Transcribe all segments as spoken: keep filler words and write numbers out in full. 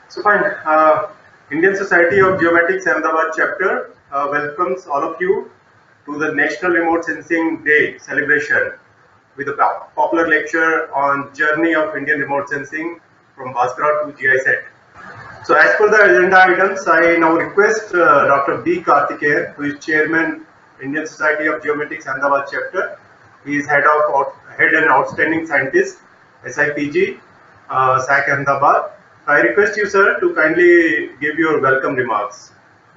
So fine. Uh, Indian Society of Geomatics Ahmedabad chapter uh, welcomes all of you to the National Remote Sensing Day celebration with a popular lecture on journey of Indian remote sensing from Bhaskara to GISAT. So as per the agenda items, I now request uh, Doctor B. Karthikeyan, who is Chairman Indian Society of Geomatics Ahmedabad chapter. He is head of head and outstanding scientist, S I P G, uh, S A C Ahmedabad. I request you, sir, to kindly give your welcome remarks.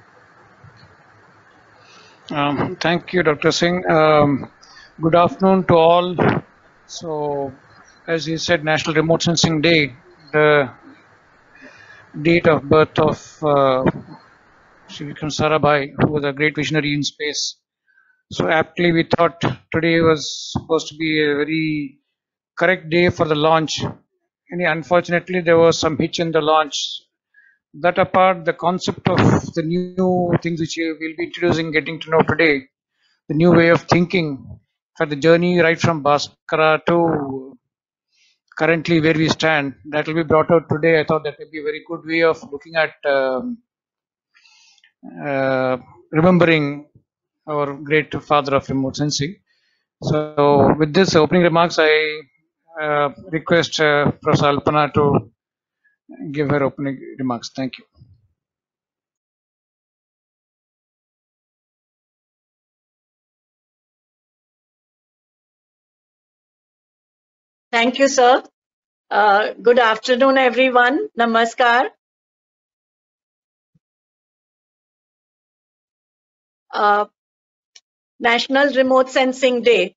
Um, thank you, Doctor Singh. Um, good afternoon to all. So, as you said, National Remote Sensing Day, the date of birth of uh, Shri Vikram Sarabhai, who was a great visionary in space. So, aptly, we thought today was supposed to be a very correct day for the launch. And unfortunately, there was some hitch in the launch. That apart, the concept of the new things which we will be introducing, getting to know today, the new way of thinking for the journey right from Bhaskara to currently where we stand, that will be brought out today. I thought that would be a very good way of looking at um, uh, remembering our great father of remote sensing. So, with this opening remarks, I uh, request uh, Professor Alpana to give her opening remarks. Thank you. Thank you, sir. Uh, good afternoon, everyone. Namaskar. Uh, National Remote Sensing Day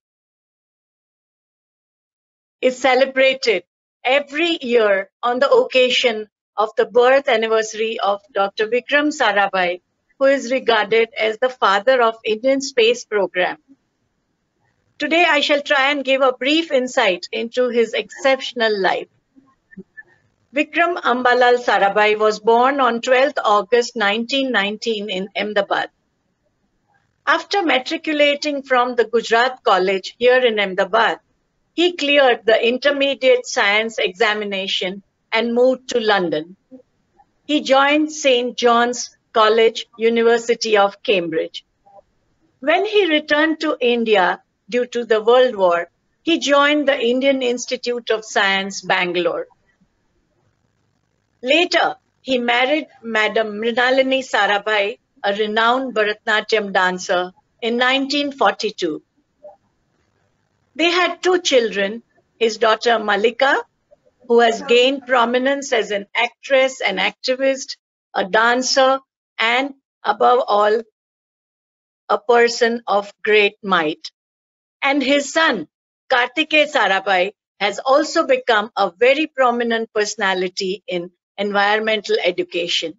is celebrated every year on the occasion of the birth anniversary of Doctor Vikram Sarabhai, who is regarded as the father of Indian space program. Today, I shall try and give a brief insight into his exceptional life. Vikram Ambalal Sarabhai was born on twelfth August nineteen nineteen in Ahmedabad. After matriculating from the Gujarat College here in Ahmedabad, he cleared the intermediate science examination and moved to London. He joined Saint John's College, University of Cambridge. When he returned to India due to the World War, he joined the Indian Institute of Science, Bangalore. Later, he married Madam Mrinalini Sarabhai, a renowned Bharatanatyam dancer, in nineteen forty-two. They had two children, his daughter Malika, who has gained prominence as an actress, an activist, a dancer, and above all, a person of great might. And his son, Karthikeya Sarabhai, has also become a very prominent personality in environmental education.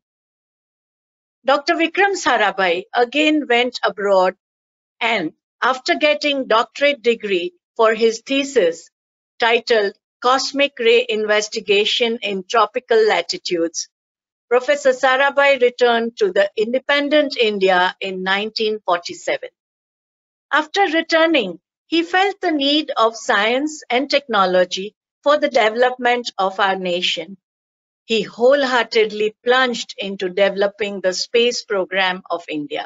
Doctor Vikram Sarabhai again went abroad and, after getting doctorate degree for his thesis titled Cosmic Ray Investigation in Tropical Latitudes, Professor Sarabhai returned to the independent India in nineteen forty-seven. After returning, he felt the need of science and technology for the development of our nation. He wholeheartedly plunged into developing the space program of India.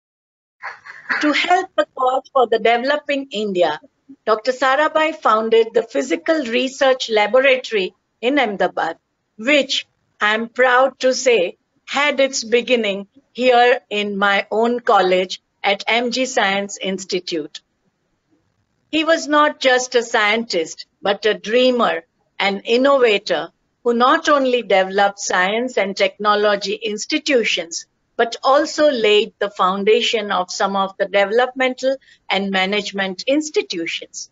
To help the cause for the developing India, Doctor Sarabhai founded the Physical Research Laboratory in Ahmedabad, which I am proud to say had its beginning here in my own college at M G Science Institute. He was not just a scientist, but a dreamer, an innovator who not only developed science and technology institutions, but also laid the foundation of some of the developmental and management institutions.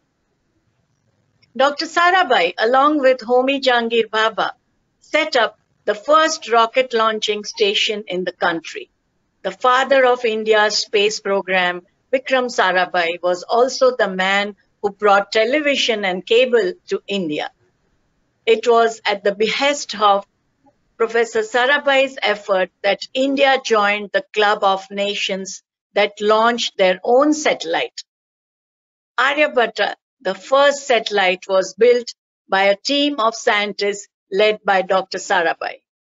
Doctor Sarabhai, along with Homi Jahangir Bhabha, set up the first rocket launching station in the country. The father of India's space program, Vikram Sarabhai, was also the man who brought television and cable to India. It was at the behest of Professor Sarabhai's effort that India joined the Club of Nations that launched their own satellite. Aryabhatta, the first satellite, was built by a team of scientists led by Doctor Sarabhai.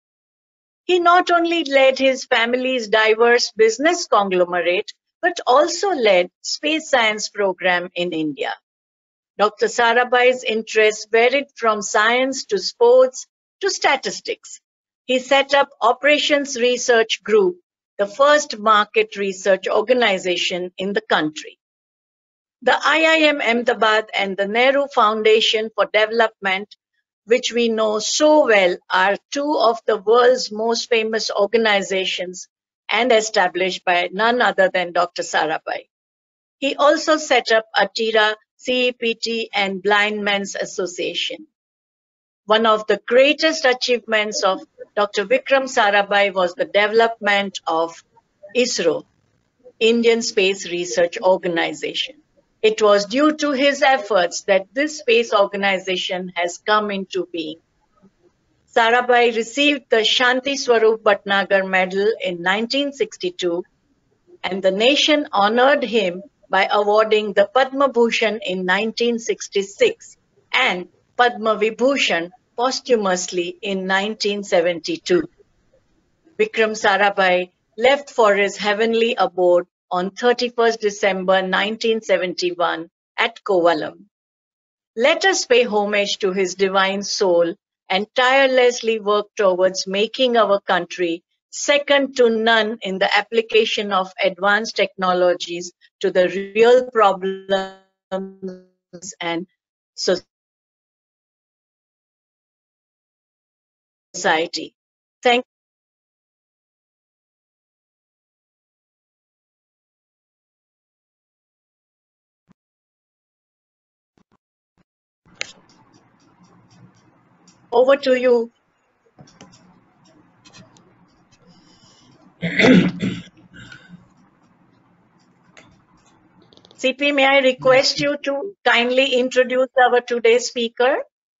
He not only led his family's diverse business conglomerate, but also led space science program in India. Doctor Sarabhai's interests varied from science to sports to statistics. He set up Operations Research Group, the first market research organization in the country. The I I M Ahmedabad and the Nehru Foundation for Development, which we know so well, are two of the world's most famous organizations and established by none other than Doctor Sarabhai. He also set up ATIRA, C E P T, and Blind Men's Association. One of the greatest achievements of Doctor Vikram Sarabhai was the development of ISRO, Indian Space Research Organization. It was due to his efforts that this space organization has come into being. Sarabhai received the Shanti Swarup Bhatnagar Medal in nineteen sixty-two, and the nation honored him by awarding the Padma Bhushan in nineteen sixty-six and Padma Vibhushan posthumously in nineteen seventy-two. Vikram Sarabhai left for his heavenly abode on thirty-first December nineteen seventy-one at Kovalam. Let us pay homage to his divine soul and tirelessly work towards making our country second to none in the application of advanced technologies to the real problems and society. Thank Over to you. C P, may I request you to kindly introduce our today's speaker?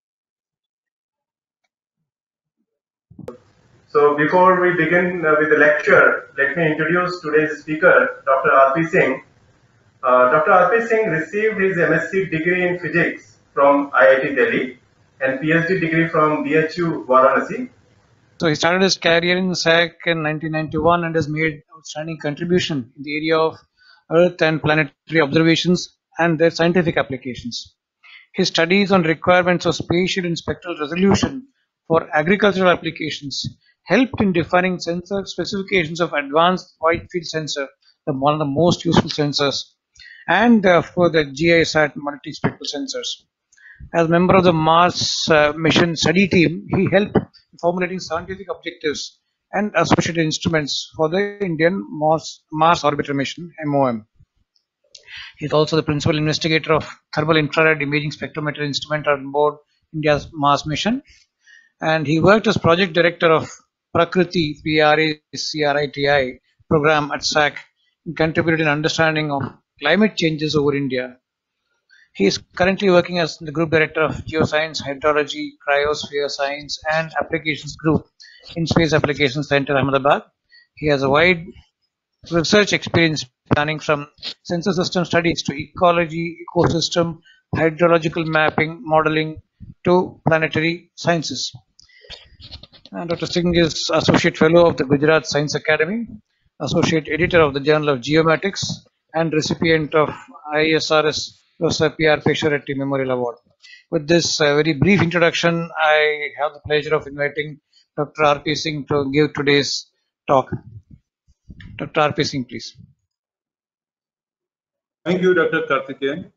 So before we begin uh, with the lecture, let me introduce today's speaker, Doctor R P Singh. Uh, Doctor R P Singh received his M S c degree in physics from I I T Delhi and P H D degree from B H U Varanasi. So he started his career in S A C in nineteen ninety-one and has made outstanding contribution in the area of Earth and planetary observations and their scientific applications. His studies on requirements of spatial and spectral resolution for agricultural applications helped in defining sensor specifications of advanced wide field sensor, the one of the most useful sensors, and uh, for the G I SAT multispectral sensors. As a member of the Mars uh, mission study team, he helped in formulating scientific objectives and associated instruments for the Indian Mars, Mars Orbiter mission, M O M. He is also the principal investigator of thermal infrared imaging spectrometer instrument on board India's Mars mission, and he worked as project director of Prakriti P R A C R I T I program at S A C and contributed in understanding of climate changes over India. He is currently working as the group director of Geoscience, Hydrology, Cryosphere Science and Applications Group in Space Applications Center, Ahmedabad. He has a wide research experience spanning from sensor system studies to ecology, ecosystem, hydrological mapping, modeling to planetary sciences. And Doctor Singh is Associate Fellow of the Gujarat Science Academy, Associate Editor of the Journal of Geomatics, and recipient of I S R S Professor P R Pesharetty Memorial Award. With this uh, very brief introduction, I have the pleasure of inviting Doctor R P Singh to give today's talk. Doctor R P Singh, please. Thank you, Doctor Karthikeyan.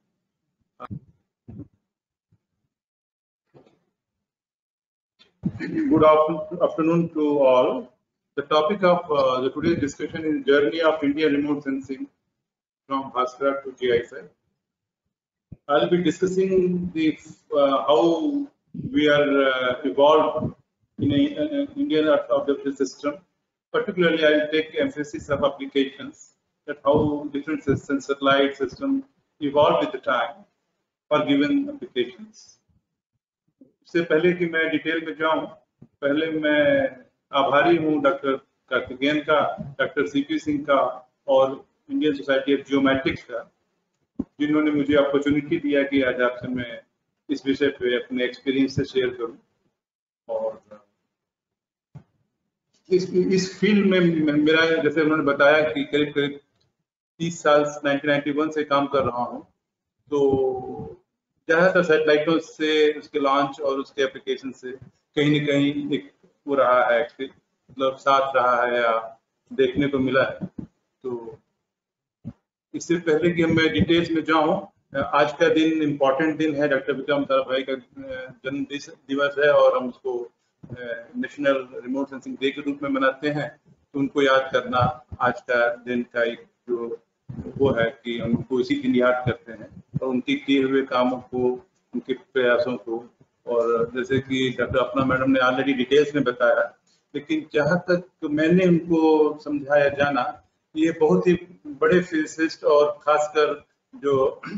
Good afternoon to all. The topic of uh, the today's discussion is Journey of India Remote Sensing from Bhaskara to G I SAT. I'll be discussing the uh, how we are uh, evolved in an Indian Earth observation system. Particularly, I'll take emphasis of applications, that how different sensor light system evolved with the time for given applications. इससे पहले कि मैं detail में जाऊं, पहले मैं आभारी हूं डॉक्टर कार्तिकेयन का, डॉक्टर सीपी सिंह का और इंडियन सोसाइटी ऑफ जियोमेट्रिक्स का, जिन्होंने मुझे अपॉर्चुनिटी दिया कि आज आपसे मैं इस विषय पे अपने एक्सपीरियंस से शेयर करूं। और इस इस फील्ड में मेरा, जैसे उन्होंने बताया कि करीब करीब तीस साल नाइनटीन नाइंटी वन से काम कर रहा हूँ, तो ज़्यादातर सैटेलाइटों से, उसके लॉन्च और उसके एप्लीकेशन से कहीं न कहीं एक वो रहा है, मतलब साथ रहा है या देखने को मिला है। तो इससे पहले कि मैं डिटेल्स में जाऊं, आज का दिन इम्पोर्टेंट दिन है, डॉक्टर विक्रम साराभाई का जन्म दिवस है और हम उसको नेशनल रिमोट सेंसिंग डे के रूप में मनाते हैं। तो उनको याद करना आज का दिन का एक जो वो है कि उनको इसी दिन याद करते हैं और उनके किए हुए कामों को, उनके प्रयासों को। और जैसे कि डॉक्टर अपना मैडम ने ऑलरेडी डिटेल्स में बताया, लेकिन जहाँ तक मैंने उनको समझाया जाना, ये बहुत ही बड़े फिजिसिस्ट और खासकर जो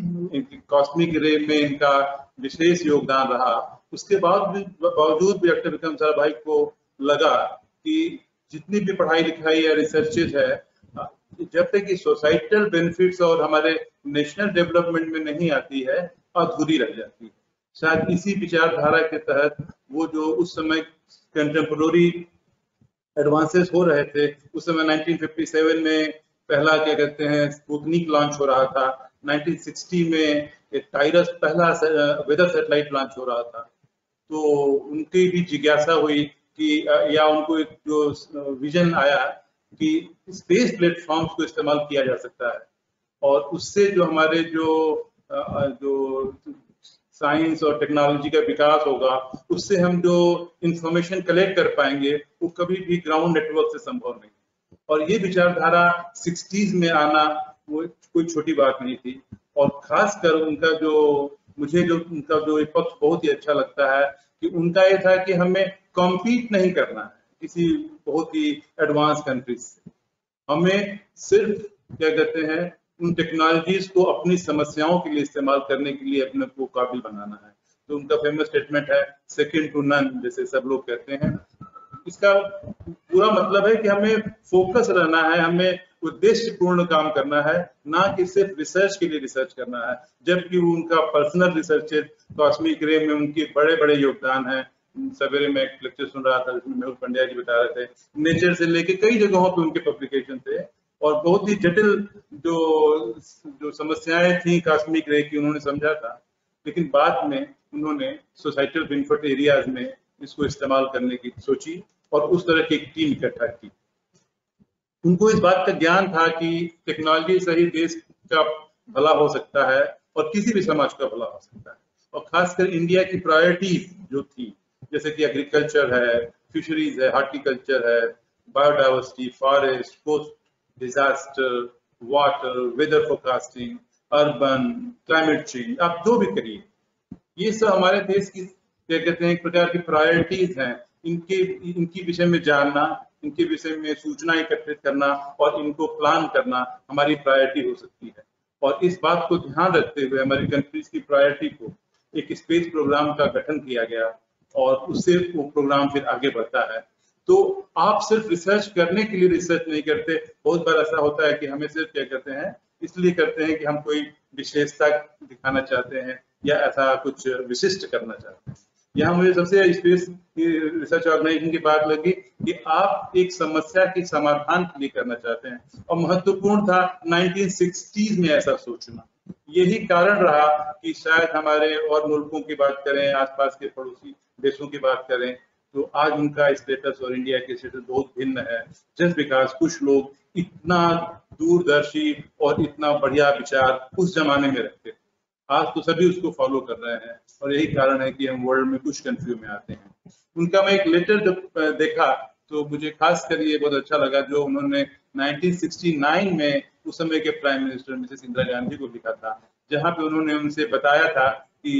कॉस्मिक रे में इनका विशेष योगदान रहा, उसके बाद भी बावजूद भी डॉक्टर विक्रम साराभाई को लगा कि जितनी भी पढ़ाई लिखाई या रिसर्चेज है, जब तक कि सोसाइटल बेनिफिट्स और हमारे नेशनल डेवलपमेंट में नहीं आती है, अधूरी रह जाती है। शायद इसी विचारधारा के तहत वो जो उस समय कंटेम्पोररी एडवांसेस हो रहे थे, उस समय नाइनटीन फिफ्टी सेवन में पहला क्या कहते हैं स्पुतनिक लॉन्च हो रहा था, नाइनटीन सिक्सटी में टाइरस पहला वेदर सैटेलाइट लॉन्च हो रहा था। तो उनकी भी जिज्ञासा हुई कि या उनको एक जो विजन आया कि स्पेस प्लेटफॉर्म्स को इस्तेमाल किया जा सकता है और उससे जो हमारे जो जो साइंस और टेक्नोलॉजी का विकास होगा, उससे हम जो इंफॉर्मेशन कलेक्ट कर पाएंगे वो कभी भी ग्राउंड नेटवर्क से संभव नहीं। और ये विचारधारा सिक्सटीज में आना वो कोई छोटी बात नहीं थी। और खासकर उनका जो मुझे जो उनका जो एक पक्ष बहुत ही अच्छा लगता है कि उनका ये था कि हमें कॉम्पीट नहीं करना है किसी बहुत ही एडवांस कंट्रीज से, हमें सिर्फ क्या कहते हैं उन टेक्नोलॉजीज को अपनी समस्याओं के लिए इस्तेमाल करने के लिए अपने को काबिल बनाना है। तो उनका फेमस स्टेटमेंट है सेकंड टू नन, जैसे सब लोग कहते हैं। इसका पूरा मतलब है कि हमें फोकस रहना है, हमें उद्देश्यपूर्ण काम करना है, ना कि सिर्फ रिसर्च के लिए रिसर्च करना है। जबकि उनका पर्सनल रिसर्च कॉस्मिक रे में उनके बड़े बड़े योगदान है। सवेरे में एक लेक्चर सुन रहा था जिसमें मेहुल पंड्या जी बता रहे थे, नेचर से लेके कई जगहों पे उनके पब्लिकेशन थे और बहुत ही जटिल जो जो समस्याएं थी कॉस्मिक रे की उन्होंने समझा था। लेकिन बाद में उन्होंने सोसाइटल बेनिफिट एरियाज में इसको इस्तेमाल करने की सोची और उस तरह की एक टीम इकट्ठा की। उनको इस बात का ज्ञान था कि टेक्नोलॉजी से ही देश का भला हो सकता है और किसी भी समाज का भला हो सकता है। और खासकर इंडिया की प्रायोरिटीज जो थी, जैसे कि एग्रीकल्चर है, फिशरीज है, हार्टिकल्चर है, biodiversity, forest, coast disaster, water, weather forecasting, urban, climate change, आप जो भी करिए, ये सब हमारे देश की क्या कहते हैं एक प्रकार की प्रायोरिटीज हैं। इनके इनकी विषय में जानना, इनके विषय में सूचना एकत्रित करना और इनको प्लान करना हमारी प्रायोरिटी हो सकती है। और इस बात को ध्यान रखते हुए हमारी कंट्रीज की प्रायोरिटी को एक स्पेस प्रोग्राम का गठन किया गया और उससे वो प्रोग्राम फिर आगे बढ़ता है। तो आप सिर्फ रिसर्च करने के लिए रिसर्च नहीं करते। बहुत बार ऐसा होता है कि हमें सिर्फ क्या करते हैं इसलिए करते हैं कि हम कोई विशेषता दिखाना चाहते हैं या ऐसा कुछ विशिष्ट करना चाहते हैं। यहाँ मुझे सबसे स्पेस रिसर्च ऑर्गेनाइजेशन की बात लगी कि आप एक समस्या के समाधान के लिए करना चाहते हैं और महत्वपूर्ण था नाइनटीन सिक्सटीज में ऐसा सोचना। यही कारण रहा कि शायद हमारे और मुल्कों की बात करें, आसपास के पड़ोसी देशों की बात करें, तो आज उनका स्टेटस और इंडिया के स्टेटस बहुत भिन्न है। जस्ट बिकॉज कुछ लोग इतना दूरदर्शी और इतना बढ़िया विचार उस जमाने में रखते थे, आज तो सभी उसको फॉलो कर रहे हैं और यही कारण है कि हम वर्ल्ड में कुछ कंफ्यूज में आते हैं। उनका मैं एक लेटर जब देखा तो मुझे खास कर ये बहुत अच्छा लगा जो उन्होंने नाइनटीन सिक्सटी नाइन में उस समय के prime minister Mrs Indira Gandhi को लिखा था, जहां पे उन्होंने उनसे बताया था कि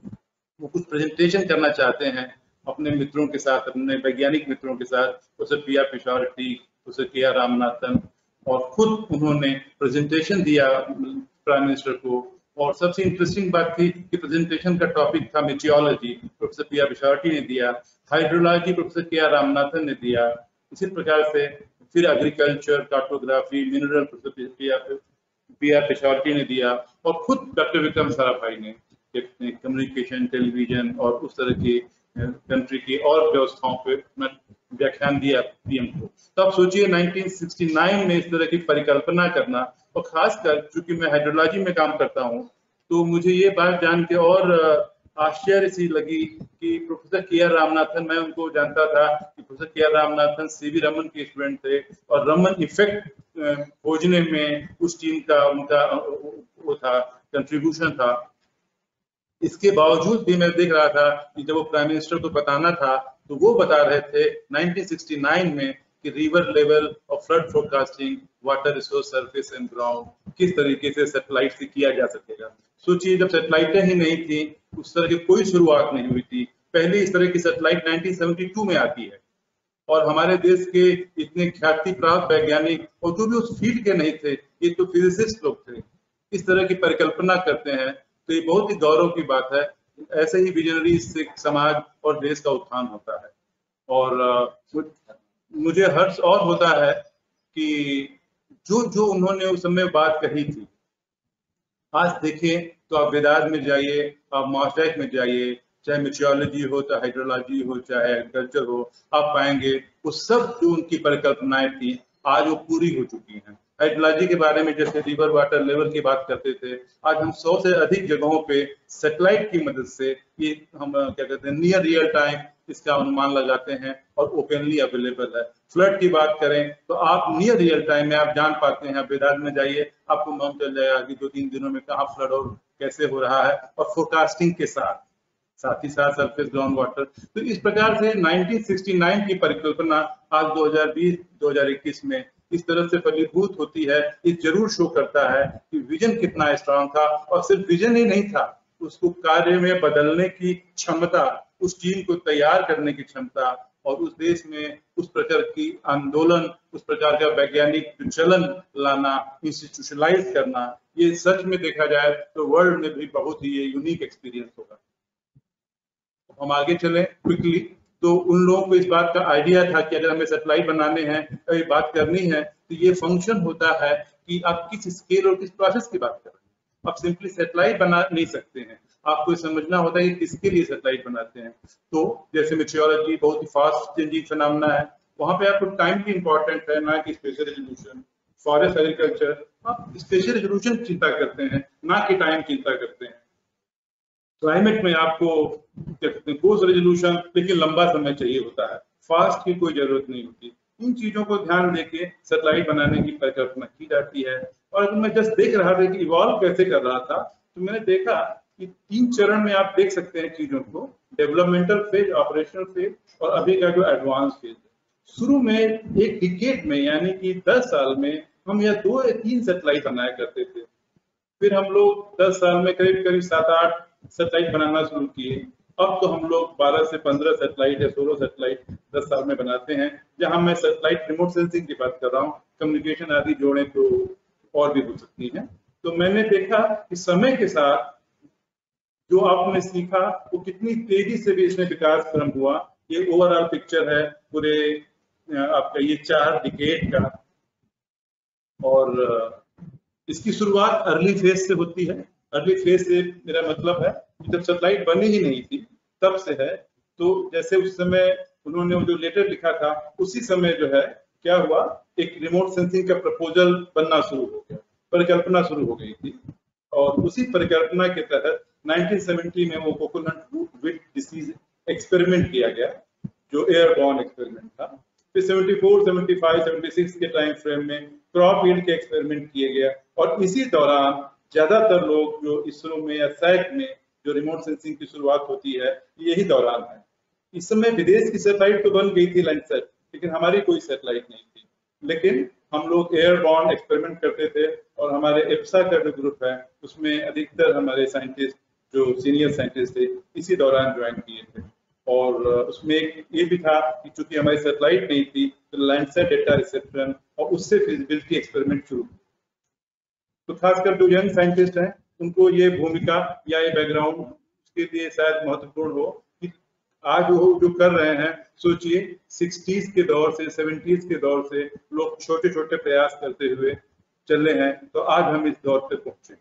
वो कुछ प्रेजेंटेशन करना चाहते हैं अपने मित्रों के साथ, अपने वैज्ञानिक मित्रों के साथ, professor P R Pisharoty, professor के आर रामनाथन, और खुद उन्होंने प्रेजेंटेशन दिया प्राइम मिनिस्टर को। और सबसे इंटरेस्टिंग बात थी कि प्रेजेंटेशन का टॉपिक था meteorology, professor P R Pisharoty ने दिया, हाइड्रोलॉजी प्रोफेसर के आर रामनाथन ने दिया, इसी प्रकार से फिर agriculture, cartography, mineral professor P R Pisharoty ने दिया, और खुद डॉक्टर विक्रम साराभाई ने कम्युनिकेशन, टेलीविजन और उस तरह की कंट्री की और व्यवस्थाओं पे व्याख्यान दिया पीएम को। तो आप सोचिए नाइनटीन सिक्सटी नाइन में इस तरह की परिकल्पना करना, और खासकर चूंकि मैं हाइड्रोलॉजी में काम करता हूँ तो मुझे ये बात जान के और आश्चर्य सी लगी कि प्रोफेसर के आर रामनाथन, मैं उनको जानता था कि प्रोफेसर के आर रामनाथन सीवी रमन के स्टूडेंट थे और रमन इफेक्ट खोजने में उस टीम का उनका वो था, कंट्रीब्यूशन था। इसके बावजूद भी मैं देख रहा था कि जब वो प्राइम मिनिस्टर को बताना था तो वो बता रहे थे नाइनटीन सिक्सटी नाइन में कि रिवर लेवल और flood forecasting, water resource surface and ground किस तरीके से सैटेलाइट से किया जा सकेगा। सोचिए जब सैटेलाइटें ही नहीं थी, उस तरह की कोई शुरुआत नहीं हुई थी। पहले इस तरह की सैटेलाइट नाइनटीन सेवेंटी टू में आती है और हमारे देश के इतने ख्याति प्राप्त वैज्ञानिक और जो भी उस फील्ड के नहीं थे, ये तो फिजिसिस्ट लोग थे, इस तरह की परिकल्पना करते हैं, तो ये बहुत ही गौरव की बात है। ऐसे ही विजनरी से समाज और देश का उत्थान होता है। और मुझे हर्ष और होता है कि जो जो उन्होंने उस समय बात कही थी, आज देखें तो आप वेदांत में जाइए, आप मॉस्टैक में जाइए, चाहे मेट्रोलॉजी हो, चाहे हाइड्रोलॉजी हो, चाहे एग्रीकल्चर हो, आप पाएंगे वो सब जो उनकी परिकल्पनाएं थी आज वो पूरी हो चुकी हैं। हाइड्रोलॉजी के बारे में जैसे रिवर वाटर लेवल की बात करते थे, आज हम सौ से अधिक जगहों पे सैटेलाइट की मदद से ये हम क्या कहते हैं नियर रियल टाइम इसका अनुमान लगाते हैं और ओपनली अवेलेबल है। फ्लड की बात करें तो आप नियर रियल टाइम में आप जान पाते हैं, वेदांत में जाइए आपको मालूम चल जाएगा कि दो तीन दिनों में कहाँ फ्लड और कैसे हो रहा है, और फोरकास्टिंग के साथ साथ ही साथ सरफेस ग्राउंड वाटर। तो इस प्रकार से नाइनटीन सिक्सटी नाइन की परिकल्पना आज दो हज़ार बीस दो हज़ार इक्कीस में इस तरह से फलीभूत होती है। ये जरूर शो करता है कि विजन कितना स्ट्रांग था, और सिर्फ विजन ही नहीं था, उसको कार्य में बदलने की क्षमता, उस टीम को तैयार करने की क्षमता, और उस देश में उस प्रकार की आंदोलन, उस प्रकार का वैज्ञानिक चलन लाना, इंस्टीट्यूशनलाइज करना, ये सच में देखा जाए तो वर्ल्ड में भी बहुत ही यूनिक एक्सपीरियंस होगा। हम आगे चलें क्विकली, तो उन लोगों को इस बात का आइडिया था कि अगर हमें सैटेलाइट बनाने हैं, अगर बात करनी है, तो ये फंक्शन होता है कि आप किस स्केल और किस प्रोसेस की बात कर रहे हैं। आप सिंपली सैटेलाइट बना नहीं सकते हैं, आपको समझना होता है कि किसके लिए सैटेलाइट बनाते हैं। तो जैसे मेट्रोलॉजी बहुत ही फास्ट चेंजिंग फिनोमेना है, वहां पे आपको टाइम की इंपॉर्टेंट है, ना कि स्पेशल रेजोल्यूशन। फॉरेस्ट एग्रीकल्चर आप स्पेशल रेजोल्यूशन चिंता करते हैं, ना कि टाइम चिंता करते हैं। क्लाइमेट में आपको क्या कहते हैं कोर्स रेजोल्यूशन, लेकिन लंबा समय चाहिए होता है, फास्ट की कोई जरूरत नहीं होती। इन चीजों को ध्यान देके सैटेलाइट बनाने की परिकल्पना की जाती है। और अगर मैं जस्ट देख रहा था कि इवॉल्व कैसे कर रहा था, तो मैंने देखा कि तीन चरण में आप देख सकते हैं चीजों को, डेवलपमेंटल फेज, ऑपरेशनल फेज और अभी का जो एडवांस फेज है। शुरू में एक डिकेड में यानी कि दस साल में हम यह दो या तीन सैटेलाइट बनाया करते थे। फिर हम लोग दस साल में करीब करीब सात आठ सैटेलाइट बनाना शुरू किए। अब तो हम लोग बारह से पंद्रह सैटेलाइट या सोलह सैटेलाइट दस साल में बनाते हैं। जहां मैं सैटेलाइट रिमोट सेंसिंग की बात कर रहा हूँ, कम्युनिकेशन आदि जोड़े तो और भी हो सकती है। तो मैंने देखा कि समय के साथ जो आपने सीखा वो कितनी तेजी से भी इसमें विकास क्रम हुआ। ये ओवरऑल पिक्चर है पूरे आपका ये चार डिकेड का, और इसकी शुरुआत अर्ली फेज से होती है। अर्ली फेज से मेरा मतलब है कि जब सैटेलाइट बनी ही नहीं थी तब से है। तो जैसे उस समय उन्होंने जो लेटर लिखा था, उसी समय जो है क्या हुआ, एक रिमोट सेंसिंग का प्रपोजल बनना शुरू हो गया, परिकल्पना शुरू हो गई थी। और उसी परिकल्पना के तहत नाइनटीन सेवेंटी में वो coconut root wilt disease experiment किया गया, जो एयरबॉर्न एक्सपेरिमेंट था। फिर चौहत्तर, पचहत्तर, छिहत्तर के टाइम फ्रेम में क्रॉप यील्ड के एक्सपेरिमेंट किए गया। और इसी दौरान ज्यादातर लोग जो इसरो में या सैट में जो रिमोट सेंसिंग की शुरुआत होती है, यही दौरान है। इस समय विदेश की सैटेलाइट तो बन गई थी लैंडसैट, लेकिन हमारी कोई सैटेलाइट नहीं थी। लेकिन हम लोग एयरबॉर्न एक्सपेरिमेंट करते थे, और हमारे एप्सा का जो ग्रुप है उसमें अधिकतर हमारे साइंटिस्ट जो सीनियर साइंटिस्ट थे इसी दौरान ज्वाइन किए थे। और उसमें एक ये भी था कि चूंकि हमारी सैटेलाइट नहीं थी तो लैंडसैट डेटा रिसेप्शन और उससे फिजिबिलिटी एक्सपेरिमेंट शुरू। तो खासकर जो यंग साइंटिस्ट हैं उनको ये भूमिका या ये बैकग्राउंड उसके लिए शायद महत्वपूर्ण हो कि आज वो जो कर रहे हैं, सोचिए सिक्सटीज के दौर से सेवेंटीज के दौर से लोग छोटे छोटे प्रयास करते हुए चले हैं, तो आज हम इस दौर पे पहुंचे।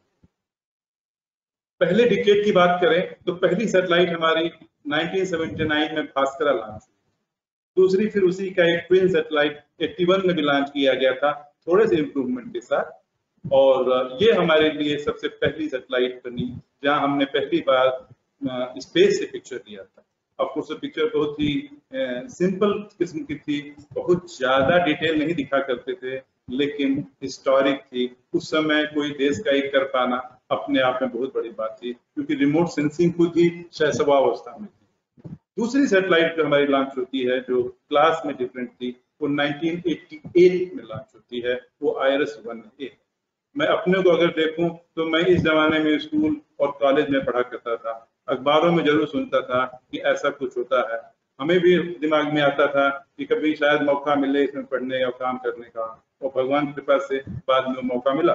पहले डिकेड की बात करें तो पहली सैटेलाइट हमारी नाइनटीन सेवेंटी नाइन में भास्करा लॉन्च हुई। दूसरी फिर उसी का एक ट्विन सैटेलाइट इक्यासी में भी लॉन्च किया गया था, थोड़े से इम्प्रूवमेंट के साथ। और ये हमारे लिए सबसे पहली सैटेलाइट बनी जहां हमने पहली बार स्पेस से पिक्चर लिया था। ऑफकोर्स पिक्चर बहुत ही सिंपल किस्म की थी, बहुत ज्यादा डिटेल नहीं दिखा करते थे, लेकिन हिस्टोरिक थी। उस समय कोई देश का एक कर पाना अपने आप में बहुत बड़ी बात थी, क्योंकि रिमोट सेंसिंग खुद ही शैशवावस्था में थी। दूसरी सैटेलाइट जो हमारी लॉन्च होती है, जो क्लास में डिफरेंट थी, वो नाइनटीन एटी एट में लॉन्च होती है, वो आयरस वन ए। मैं अपने को अगर देखूं तो मैं इस जमाने में स्कूल और कॉलेज में पढ़ा करता था, अखबारों में जरूर सुनता था कि ऐसा कुछ होता है। हमें भी दिमाग में आता था कि कभी शायद मौका मिले इसमें पढ़ने और काम करने का, और भगवान की कृपा से बाद में मौका मिला।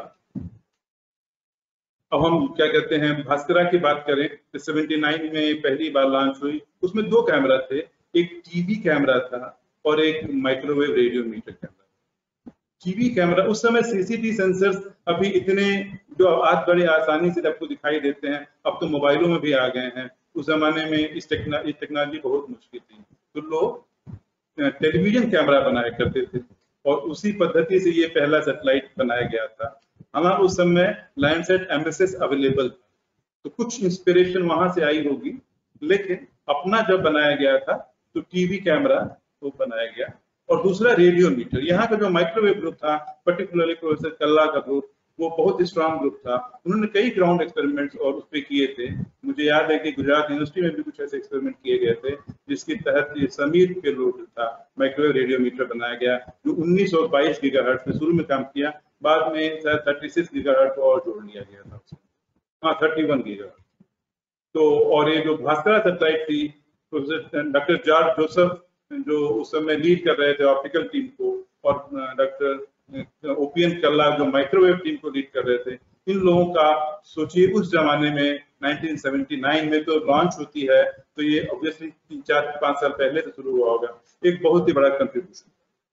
अब हम क्या कहते हैं, भास्करा की बात करें तो उन्यासी में पहली बार लॉन्च हुई। उसमें दो कैमरा थे, एक टीवी कैमरा था और एक microwave radiometer camera. TV camera उस समय सीसीटी सेंसर्स अभी इतने जो आज बड़े आसानी से आपको दिखाई देते हैं, अब तो मोबाइलों में भी आ गए हैं। उस जमाने में इस टेक्नो इस टेक्नोलॉजी बहुत मुश्किल थी, तो लोग टेलीविजन कैमरा बनाया करते थे, और उसी पद्धति से ये पहला सैटेलाइट बनाया गया था। हमारा उस समय लैंडसेट एमएसएस अवेलेबल था, तो कुछ इंस्पिरेशन वहां से आई होगी, लेकिन अपना जब बनाया गया था तो टीवी कैमरा तो बनाया गया। और दूसरा रेडियोमीटर, यहाँ का जो माइक्रोवेव ग्रुप था, पर्टिकुलरली प्रोफेसर कल्ला का ग्रुप, वो बहुत ही स्ट्रांग ग्रुप था। उन्होंने कई ग्राउंड एक्सपेरिमेंट्स और उस पर किए थे। मुझे याद है कि गुजरात यूनिवर्सिटी में भी कुछ ऐसे एक्सपेरिमेंट किए गए थे, जिसके तहत ये समीर के लोड था माइक्रोवेव रेडियोमीटर बनाया गया, जो उन्नीस सौ बाईस गीगाहर्ट्ज में शुरू में काम किया, बाद में शायद छत्तीस गीगाहर्ट्ज को और जोड़ लिया गया था, हाँ इकतीस गीगाहर्ट्ज। तो और ये जो भास्करा सैटेलाइट थी, प्रोफेसर डॉक्टर जॉर्ज जोसेफ जो उस समय लीड कर रहे थे ऑप्टिकल टीम को, और डॉक्टर ओपीएन कल्ला जो माइक्रोवेव टीम को लीड कर रहे थे, इन लोगों का सोचिए उस जमाने में उन्नीस सौ उन्यासी में तो लॉन्च होती है, तो ये ऑब्वियसली तीन चार पांच साल पहले से शुरू हुआ होगा, एक बहुत ही बड़ा कंट्रीब्यूशन।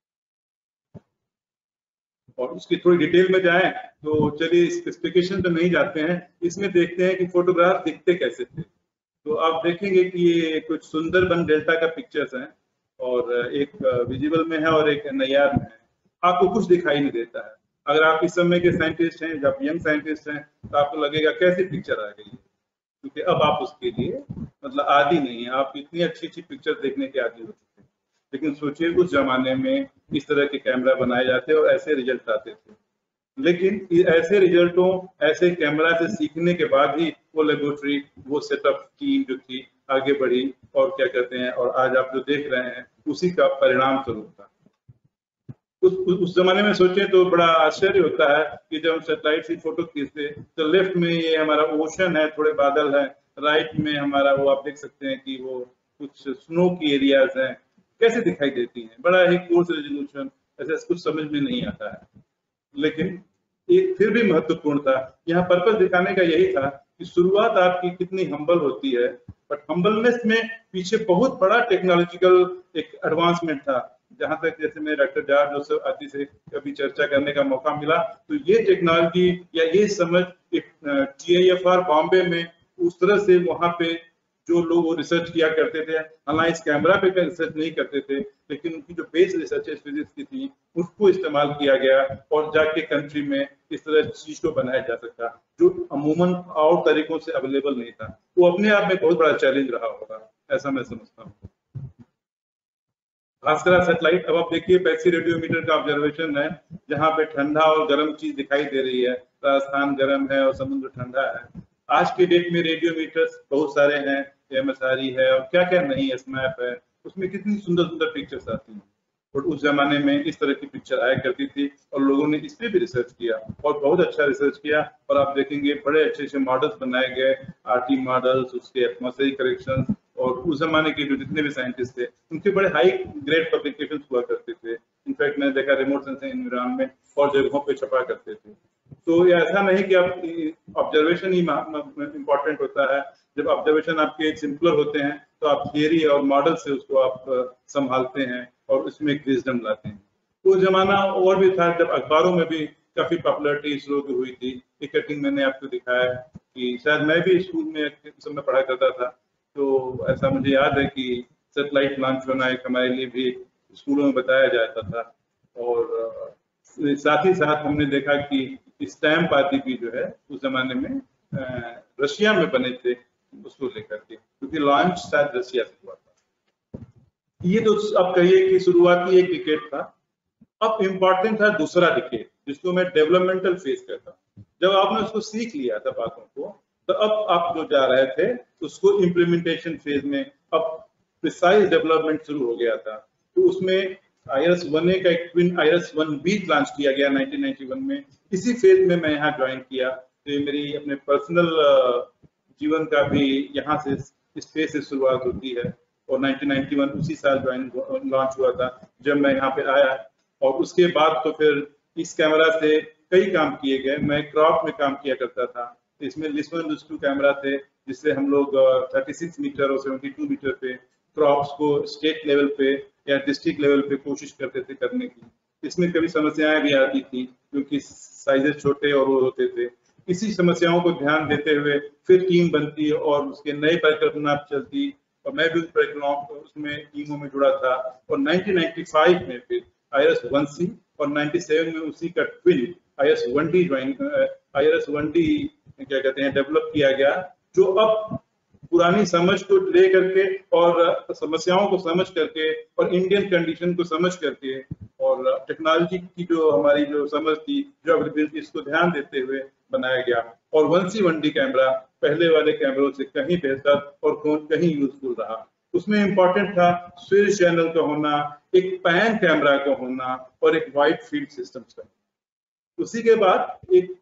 और उसकी थोड़ी डिटेल में जाएं तो चलिए, स्पेसिफिकेशन तो नहीं जाते हैं, इसमें देखते हैं कि फोटोग्राफ दिखते कैसे थे। तो आप देखेंगे कि ये कुछ सुंदरबन डेल्टा का पिक्चर्स हैं, और एक विजिबल में है और एक नैयार में है। आपको कुछ दिखाई नहीं देता है। अगर आप इस समय के साइंटिस्ट हैं, जब यंग साइंटिस्ट हैं, तो आपको लगेगा कैसी पिक्चर आ गई है, क्योंकि अब आप उसके लिए मतलब आदी नहीं है, आप इतनी अच्छी अच्छी पिक्चर देखने के आदी हो चुके हैं। लेकिन सोचिए उस जमाने में इस तरह के कैमरा बनाए जाते और ऐसे रिजल्ट आते थे। लेकिन ऐसे रिजल्टों, ऐसे कैमरा से सीखने के बाद ही वो लेबोरेटरी, वो सेटअप टीम जो थी आगे बढ़ी, और क्या कहते हैं, और आज आप जो देख रहे हैं उसी का परिणाम स्वरूप था। उस, उस उस जमाने में सोचें तो बड़ा आश्चर्य होता है कि जब हम सैटेलाइट से फोटो खींचते तो लेफ्ट में ये हमारा ओशन है, थोड़े बादल है, राइट में हमारा वो आप देख सकते हैं कि वो कुछ स्नो की एरियाज हैं, कैसे दिखाई देती हैं, बड़ा ही कोर्स रेजोल्यूशन, ऐसा कुछ समझ में नहीं आता है। लेकिन एक फिर भी महत्वपूर्ण था, यहाँ पर्पस दिखाने का यही था कि शुरुआत आपकी कितनी हम्बल होती है, बट हम्बलनेस में पीछे बहुत बड़ा टेक्नोलॉजिकल एक एडवांसमेंट था। जहां तक जैसे मैं डॉक्टर जॉर्ज जोसेफ आदि से कभी चर्चा करने का मौका मिला, तो ये टेक्नोलॉजी या ये समझ एक T I F R Bombay में उस तरह से वहां पे जो लोग रिसर्च किया करते थे, हालांकि इस कैमरा पे रिसर्च नहीं करते थे, लेकिन उनकी जो बेस रिसर्च फिजिक्स की थी उसको इस्तेमाल किया गया, और जाके कंट्री में इस तरह चीज को बनाया जा सकता जो अमूमन और तरीकों से अवेलेबल नहीं था। वो अपने आप में बहुत बड़ा चैलेंज रहा होगा, ऐसा मैं समझता हूँ। भास्करा सैटेलाइट, अब आप देखिए पैक्सी रेडियोमीटर का ऑब्जर्वेशन है, जहाँ पे ठंडा और गर्म चीज दिखाई दे रही है, राजस्थान गर्म है और समुद्र ठंडा है। आज के डेट में रेडियोमीटर्स बहुत सारे हैं, एमएसआरई है और क्या क्या नहीं, एसमैप है, उसमें कितनी सुंदर सुंदर पिक्चर्स आती हैं। और उस जमाने में इस तरह की पिक्चर आया करती थी, और लोगों ने इस पे भी रिसर्च किया और बहुत अच्छा रिसर्च किया, और आप देखेंगे बड़े अच्छे अच्छे मॉडल्स बनाए गए, आरटी मॉडल्स, उसके एटमॉस्फेरिक करेक्शन, और उस जमाने के जो जितने भी साइंटिस्ट थे उनके बड़े हाई ग्रेड पब्लिकेशन हुआ करते थे। इनफैक्ट मैंने देखा रिमोट सेंसिंग एनवायरनमेंट और जगहों पे छपा करते थे। तो ये ऐसा नहीं कि आप ऑब्जर्वेशन ही इम्पोर्टेंट होता है, जब ऑब्जर्वेशन आपके सिंपलर होते हैं तो आप थियरी और मॉडल से उसको आप संभालते हैं और उसमें एक विजडम लाते हैं। वो जमाना और भी था जब अखबारों में भी काफी पॉपुलरिटी इसरो की हुई थी। एक कटिंग मैंने आपको दिखाया कि शायद मैं भी स्कूल में समय पढ़ा करता था, तो ऐसा मुझे याद है कि सेटेलाइट लॉन्च होना एक हमारे लिए भी स्कूलों में बताया जाता था। और साथ ही साथ हमने देखा कि स्टैम्प आदि भी जो है उस जमाने में रशिया में बने थे उसको लेकर के, क्योंकि लॉन्च शायद रशिया से हुआ था। ये तो अब कहिए कि शुरुआती एक डिकेड था। अब इम्पोर्टेंट था दूसरा डिकेड, जिसको मैं डेवलपमेंटल फेज कहता हूँ। जब आपने उसको सीख लिया था बातों को, तो अब आप जो जा रहे थे उसको इम्प्लीमेंटेशन फेज में, अब प्रिसाइज डेवलपमेंट शुरू हो गया था। तो उसमें I R S one A का एक twin I R S one B launch किया गया नाइनटीन नाइंटी वन में। इसी फेज में मैं यहाँ ज्वाइन किया। तो ये मेरी अपने पर्सनल जीवन का भी यहाँ से इस फेज से शुरुआत होती है। और नाइनटीन नाइंटी वन उसी साल ज्वाइन लॉन्च हुआ था जब मैं यहाँ पे आया। और उसके बाद तो फिर इस कैमरा से कई काम किए गए। मैं क्रॉप में काम किया करता था। इसमें लिस्वन लिस्टू कैमरा थे, जिससे हम लोग छत्तीस मीटर और बहत्तर मीटर पे क्रॉप्स को स्टेट लेवल पे या डिस्ट्रिक्ट लेवल पे कोशिश करते थे करने की। इसमें कभी समस्याएं भी आती थी क्योंकि साइजेस छोटे और वो होते थे। इसी समस्याओं को ध्यान देते हुए फिर टीम बनती और उसके नए परिकल्पना चलती, और मैं भी उस परिकल्पना उसमें टीमों में जुड़ा था। और नाइनटीन नाइंटी फाइव में फिर I R S one C और सत्तानवे में उसी का twin I R S one D join I R S one D क्या कहते हैं डेवलप किया गया, जो अब पुरानी समझ को ले करके और समस्याओं को समझ करके और इंडियन कंडीशन को समझ करके और टेक्नोलॉजी की जो हमारी जो समझ थी, जो अवेलेबिलिटी, इसको ध्यान देते हुए बनाया गया। और one C one D camera पहले वाले कैमरों से कहीं बेहतर और कहीं यूजफुल रहा। उसमें इम्पोर्टेंट था स्विच चैनल का होना, एक पैन कैमरा का होना और एक वाइड फील्ड सिस्टम का। उसी के बाद एक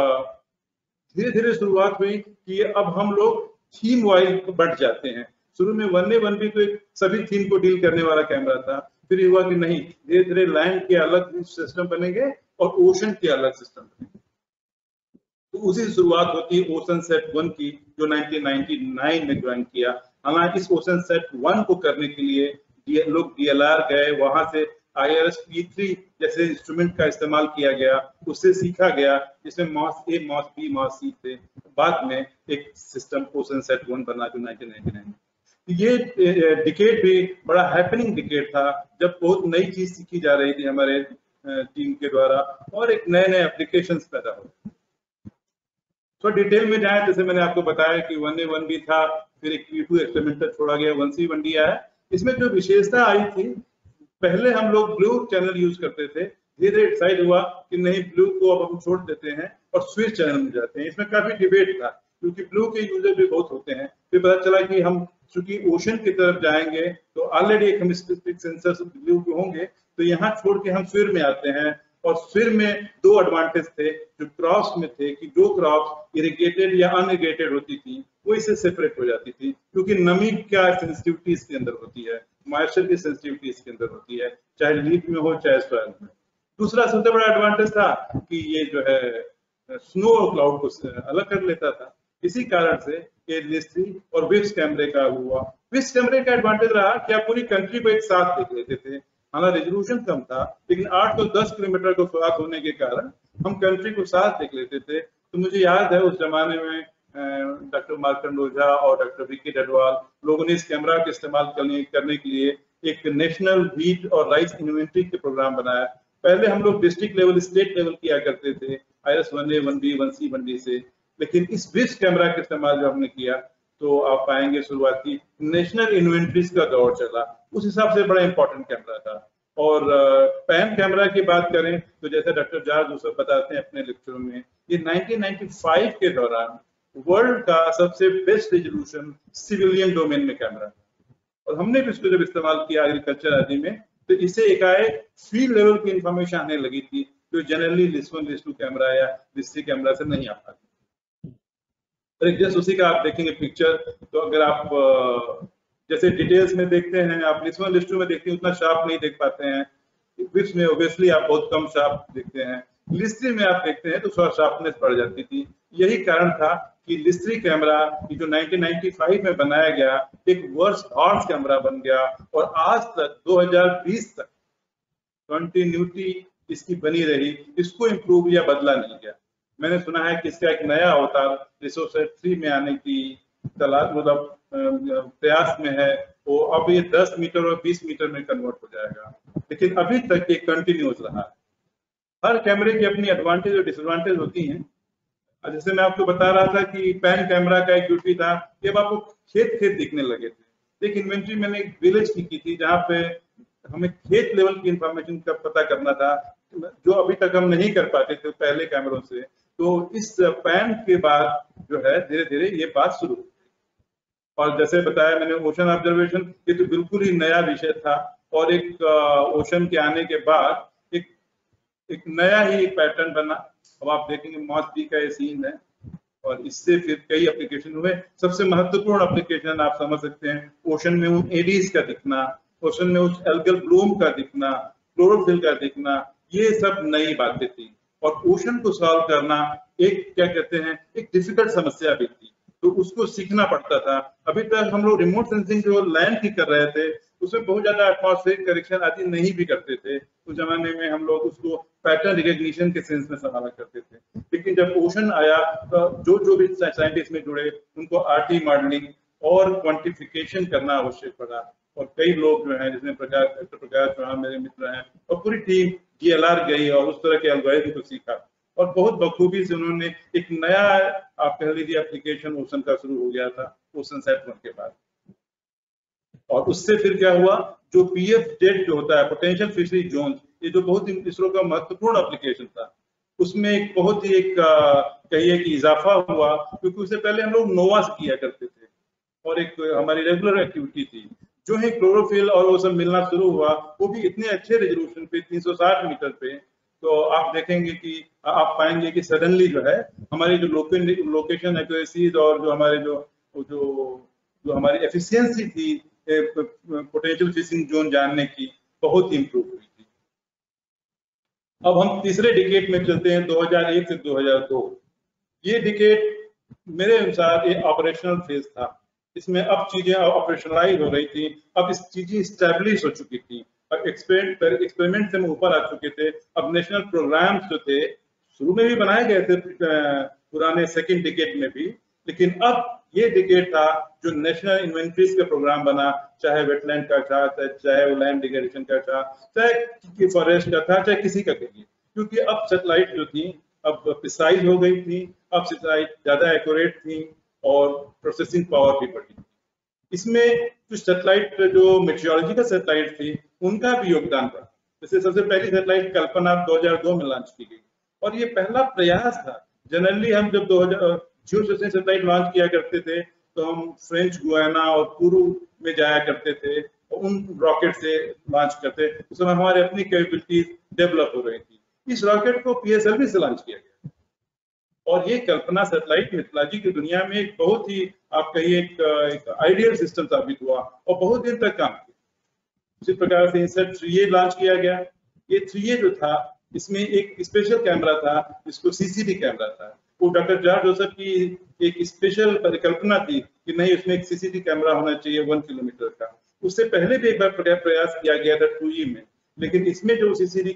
धीरे धीरे शुरुआत हुई कि अब हम लोग थीम वाइज बढ़ जाते हैं। शुरू में वन ए वन बी तो एक सभी थीम को डील करने वाला कैमरा था। फिर हुआ कि नहीं, धीरे धीरे लैंड के अलग सिस्टम बनेंगे और ओशन के अलग सिस्टम बनेंगे। तो उसी शुरुआत होती है ओशन सेट वन की, जो नाइनटीन नाइंटी नाइन में ज्वाइन किया। हालांकि इस ओशन सेट वन को करने के लिए लोग डी एल आर गए, वहां से I R S P three जैसे इंस्ट्रूमेंट का इस्तेमाल किया गया, उससे सीखा गया, जिसमें MOS A, MOS B, MOS C थे। बाद में एक सिस्टम ओशन सेट वन बना जो नाइनटीन नाइंटी नाइन। ये डिकेड भी बड़ा हैपनिंग डिकेड था, जब बहुत नई चीज सीखी जा रही थी हमारे टीम के द्वारा और एक नए नए एप्लीकेशंस पैदा हुए। तो डिटेल में जाए, जैसे मैंने आपको बताया कि वन ए वन बी था, फिर एक पी टू एक्सपेरिमेंटल छोड़ा गया, वन सी वन डी आया। इसमें जो विशेषता आई थी, पहले हम लोग ब्लू चैनल यूज करते थे, धीरे धीरे डिसाइड हुआ कि नहीं, ब्लू को अब हम छोड़ देते हैं और स्विच चैनल में जाते हैं। इसमें काफी डिबेट था क्योंकि ब्लू के यूजर भी बहुत होते हैं। फिर पता चला कि हम चूंकि ओशन की तरफ जाएंगे तो ऑलरेडी एक हम स्पेसिफिक सेंसर ब्लू के होंगे, तो यहाँ छोड़ के हम स्विर में आते हैं। और स्विर में दो एडवांटेज थे जो क्रॉप्स में थे, कि जो क्रॉप्स इरिगेटेड या अनइरिगेटेड होती थी वो इससे सेपरेट हो जाती थी, क्योंकि नमी का सेंसिटिविटी इसके अंदर होती है, मॉइस्चर की सेंसिटिविटी इसके अंदर होती है, चाहे लीफ में हो चाहे सॉइल में। दूसरा सबसे बड़ा एडवांटेज था कि ये जो है स्नो और क्लाउड को अलग कर लेता था। इसी कारण से ये लिस्ट्री और विप्स कैमरे का हुआ। विप्स कैमरे का एडवांटेज रहा कि आप पूरी कंट्री को एक साथ देख लेते थे। हमारा रेजोल्यूशन कम था, लेकिन आठ तो दस किलोमीटर को साथ होने के कारण हम कंट्री को साथ देख लेते थे। तो मुझे याद है उस जमाने में डॉक्टर मार्कंड ओझा और डॉक्टर विकी डडवाल लोगों ने इस कैमरा का इस्तेमाल करने करने के लिए एक नेशनल व्हीट और राइस इन्वेंट्री के प्रोग्राम बनाया। पहले हम लोग डिस्ट्रिक्ट लेवल, स्टेट लेवल किया करते थे I R S one A, one B, one C, one D से, लेकिन इस विप्स कैमरा का इस्तेमाल जो हमने किया तो आप पाएंगे शुरुआती नेशनल इन्वेंट्रीज का दौर चला। उस हिसाब से बड़ा इंपॉर्टेंट कैमरा था। और पैन कैमरा की बात करें तो जैसे डॉक्टर जार्ज सब बताते हैं अपने लेक्चरों में, ये नाइनटीन नाइंटी फाइव के दौरान वर्ल्ड का सबसे बेस्ट रेजोल्यूशन सिविलियन डोमेन में कैमरा, और हमने भी इसको जब इस्तेमाल किया एग्रीकल्चर आदि में, तो इसे एकाएक फील्ड लेवल की इंफॉर्मेशन आने लगी थी जो जनरली लिस्वन लिस्टू कैमरा या लिस्ट्री कैमरा से नहीं आ पाती। जस्ट उसी का आप देखेंगे पिक्चर, तो अगर आप जैसे डिटेल्स में देखते हैं, आप लिस्वन लिस्टू में देखते हैं उतना शार्प नहीं देख पाते हैं, विप्स में ओब्वियसली आप बहुत कम शार्प देखते हैं, लिस्ट्री में आप देखते हैं तो थोड़ा शार्पनेस बढ़ जाती थी। यही कारण था कि लिस्ट्री कैमरा जो नाइनटीन नाइंटी फाइव में बनाया गया एक वर्ल्ड हॉर्स कैमरा बन गया, और आज तक दो हज़ार बीस तक कंटिन्यूटी इसकी बनी रही, इसको इम्प्रूव या बदला नहीं गया। मैंने सुना है कि इसका एक नया अवतार रिसोसेट थ्री में आने की तलाश मतलब प्रयास में है, वो अब ये दस मीटर और बीस मीटर में कन्वर्ट हो जाएगा, लेकिन अभी तक ये कंटिन्यूस रहा है। हर कैमरे की अपनी एडवांटेज और डिसएडवांटेज होती हैं। जैसे मैं आपको बता रहा था कि पैन कैमरा का एक ड्यूटी था, जब आपको खेत खेत दिखने लगे थे। एक इन्वेंट्री मैंने एक विलेज की की थी जहाँ पे हमें खेत लेवल की इंफॉर्मेशन का पता करना था, जो अभी तक हम नहीं कर पाते थे पहले कैमरों से। तो इस पैन के बाद जो है धीरे धीरे ये बात शुरू हुई। और जैसे बताया मैंने ओशन ऑब्जर्वेशन, ये तो बिल्कुल ही नया विषय था, और एक ओशन के आने के बाद एक एक नया ही पैटर्न बना। अब आप देखेंगे मॉस बी का ये सीन है, और इससे फिर कई एप्लीकेशन हुए। सबसे महत्वपूर्ण एप्लीकेशन आप समझ सकते हैं, ओशन में उन एडीज का दिखना, ओशन में उस एल्गल ब्लूम का दिखना, क्लोरोफिल का दिखना, ये सब नई बातें थी। और ओशन को सॉल्व करना एक क्या कहते हैं एक डिफिकल्ट समस्या भी थी, तो उसको सीखना पड़ता था। अभी तक हम लोग रिमोट सेंसिंग जो लैंड की कर रहे थे उसमें बहुत ज्यादा एटमॉस्फेरिक करेक्शन आदि नहीं भी करते थे। उस जमाने में हम लोग उसको पैटर्न रिकग्निशन के सेंस में संभाला करते थे। लेकिन जब ओशन आया तो जो जो भी साइंटिस्ट में जुड़े उनको आरटी मॉडलिंग और क्वांटिफिकेशन करना आवश्यक पड़ा। और कई लोग जो हैं जिसमें प्रकाश डॉक्टर प्रकाश चौहान मेरे मित्र हैं, और पूरी टीम डीएलआर गई और उस तरह के एल्गोरिथम को सीखा, और बहुत बखूबी से उन्होंने एक नया आप कह लीजिए एप्लीकेशन ओशन का शुरू हो गया था ओशन सेट वन के बाद। और उससे फिर क्या हुआ, जो पीएफ जेड जो होता है पोटेंशियल फिशरी जोन, ये जो बहुत ही इसरो का महत्वपूर्ण एप्लीकेशन था, उसमें एक बहुत ही एक कहिए कि इजाफा हुआ, क्योंकि उससे पहले हम लोग नोवा से किया करते थे और एक हमारी रेगुलर एक्टिविटी थी। जो है क्लोरोफिल और वो सब मिलना शुरू हुआ, वो भी इतने अच्छे रेजोल्यूशन पे तीन सौ साठ मीटर पे, तो आप देखेंगे कि आप पाएंगे कि सडनली जो है हमारी जो लोकेशन एक्यूरेसीज और जो हमारे जो जो जो हमारी एफिशिएंसी थी पोटेंशियल फिशिंग जोन जानने की, बहुत ही इंप्रूव हुई थी। अब हम तीसरे डिकेड में चलते हैं, दो हज़ार एक से दो हज़ार दो। ये डिकेड मेरे अनुसार एक ऑपरेशनल फेज था। इसमें अब चीजें ऑपरेशनलाइज हो रही थी, अब इस चीजें स्टैब्लिश हो चुकी थी, अब एक्सपेरिमेंट एक्सपेरिमेंट से हम ऊपर आ चुके थे। अब नेशनल प्रोग्राम्स जो थे शुरू में भी बनाए गए थे पुराने सेकंड डिकेड में भी, लेकिन अब ये डिकेड था जो नेशनल इन्वेंटरीज का प्रोग्राम बना, चाहे वेटलैंड का था, चाहे वो लैंड डिग्रेडेशन का था, चाहे फॉरेस्ट का था, चाहे किसी का कहिए, क्योंकि अब सैटेलाइट जो थी अब प्रिसाइज हो गई थी, अब सैटेलाइट ज्यादा एक्यूरेट थी और प्रोसेसिंग पावर भी बढ़ी। इसमें जो सैटेलाइट जो मेट्रोलॉजिकल सैटेलाइट थी उनका भी योगदान था। जैसे सबसे पहली सैटेलाइट कल्पना दो हज़ार दो में लॉन्च की गई, और ये पहला प्रयास था। जनरली हम जब दो हज़ार जियोस्टेशनरी सैटेलाइट लॉन्च किया करते थे तो हम फ्रेंच गुयाना और पुरू में जाया करते थे और उन रॉकेट से लॉन्च करते, उस समय हमारे अपनी कैपेबिलिटीज डेवलप हो रही थी। इस रॉकेट को पीएसएलवी से लॉन्च किया गया, और ये कल्पना सैटेलाइट मिथोलॉजी की दुनिया में एक बहुत ही आप कहिए एक, एक आइडियल सिस्टम साबित हुआ और बहुत दिन तक काम किया। उसी प्रकार से इनसेट थ्री ए लॉन्च किया गया। ये थ्री ए जो था इसमें एक स्पेशल कैमरा था जिसको सीसीडी कैमरा था। वो डॉक्टर जॉर्ज जोसेफ की एक स्पेशल परिकल्पना थी कि नहीं उसमें एक सीसीडी कैमरा होना चाहिए वन किलोमीटर का। उससे पहले भी एक बार प्रयास किया गया था टू ई में, लेकिन इसमें जो सीसीडी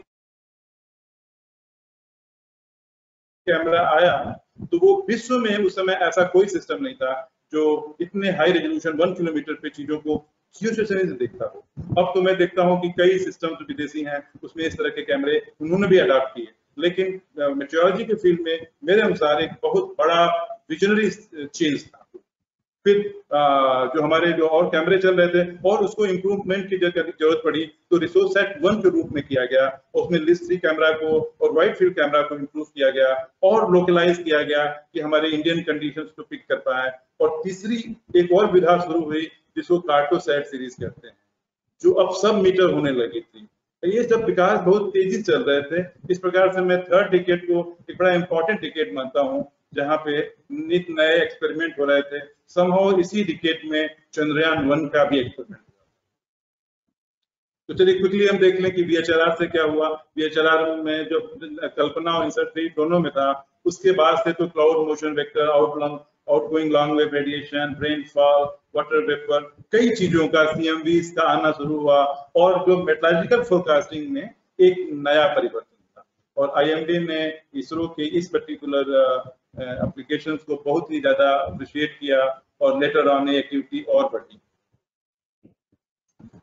कैमरा आया तो वो विश्व में उस समय ऐसा कोई सिस्टम नहीं था जो इतने हाई रेजोल्यूशन वन किलोमीटर पे चीजों को जियोस्टेशनरी से देखता हो। अब तो मैं देखता हूँ कि कई सिस्टम जो विदेशी हैं उसमें इस तरह के कैमरे उन्होंने भी अडॉप्ट किए, लेकिन मेट्रोलॉजी के फील्ड में मेरे अनुसार एक बहुत बड़ा विजनरी चेंज था। फिर जो हमारे जो और कैमरे चल रहे थे और उसको इम्प्रूवमेंट की जरूरत पड़ी तो रिसोर्स सेट वन के रूप में किया गया। उसमें लिस्ट थ्री कैमरा को और वाइड फील्ड कैमरा को इम्प्रूव किया गया और लोकलाइज किया गया कि हमारे इंडियन कंडीशंस को पिक कर पाए। और तीसरी एक और विधा शुरू हुई जिसको कार्टोसैट सीरीज कहते हैं, जो अब सब मीटर होने लगी थी। ये सब विकास बहुत तेजी चल रहे थे। इस प्रकार से मैं थर्ड डिकेड को एक बड़ा इंपॉर्टेंट डिकेड मानता हूँ जहाँ पे नित नए एक्सपेरिमेंट हो रहे थे। समहाउ इसी डिकेड में चंद्रयान वन का भी एक्सपेरिमेंट हुआ। तो चलिए क्विकली हम देख लें कि वीएचआरआर से क्या हुआ। वीएचआरआर में जो कल्पना और इनसेट थ्री दोनों में था, उसके बाद से तो क्लाउड मोशन वेक्टर, आउटलॉन्ग outgoing long wave radiation, rainfall, water vapour, कई चीजों का सीएमवी का आना शुरू हुआ और जो मेट्रोलॉजिकल फोरकास्टिंग में एक नया परिवर्तन था। और आईएमडी ने इसरो के इस पर्टिकुलर एप्लीकेशंस को बहुत ही ज्यादा अप्रिशिएट किया और लेटर ऑन एक्टिविटी और बढ़ी।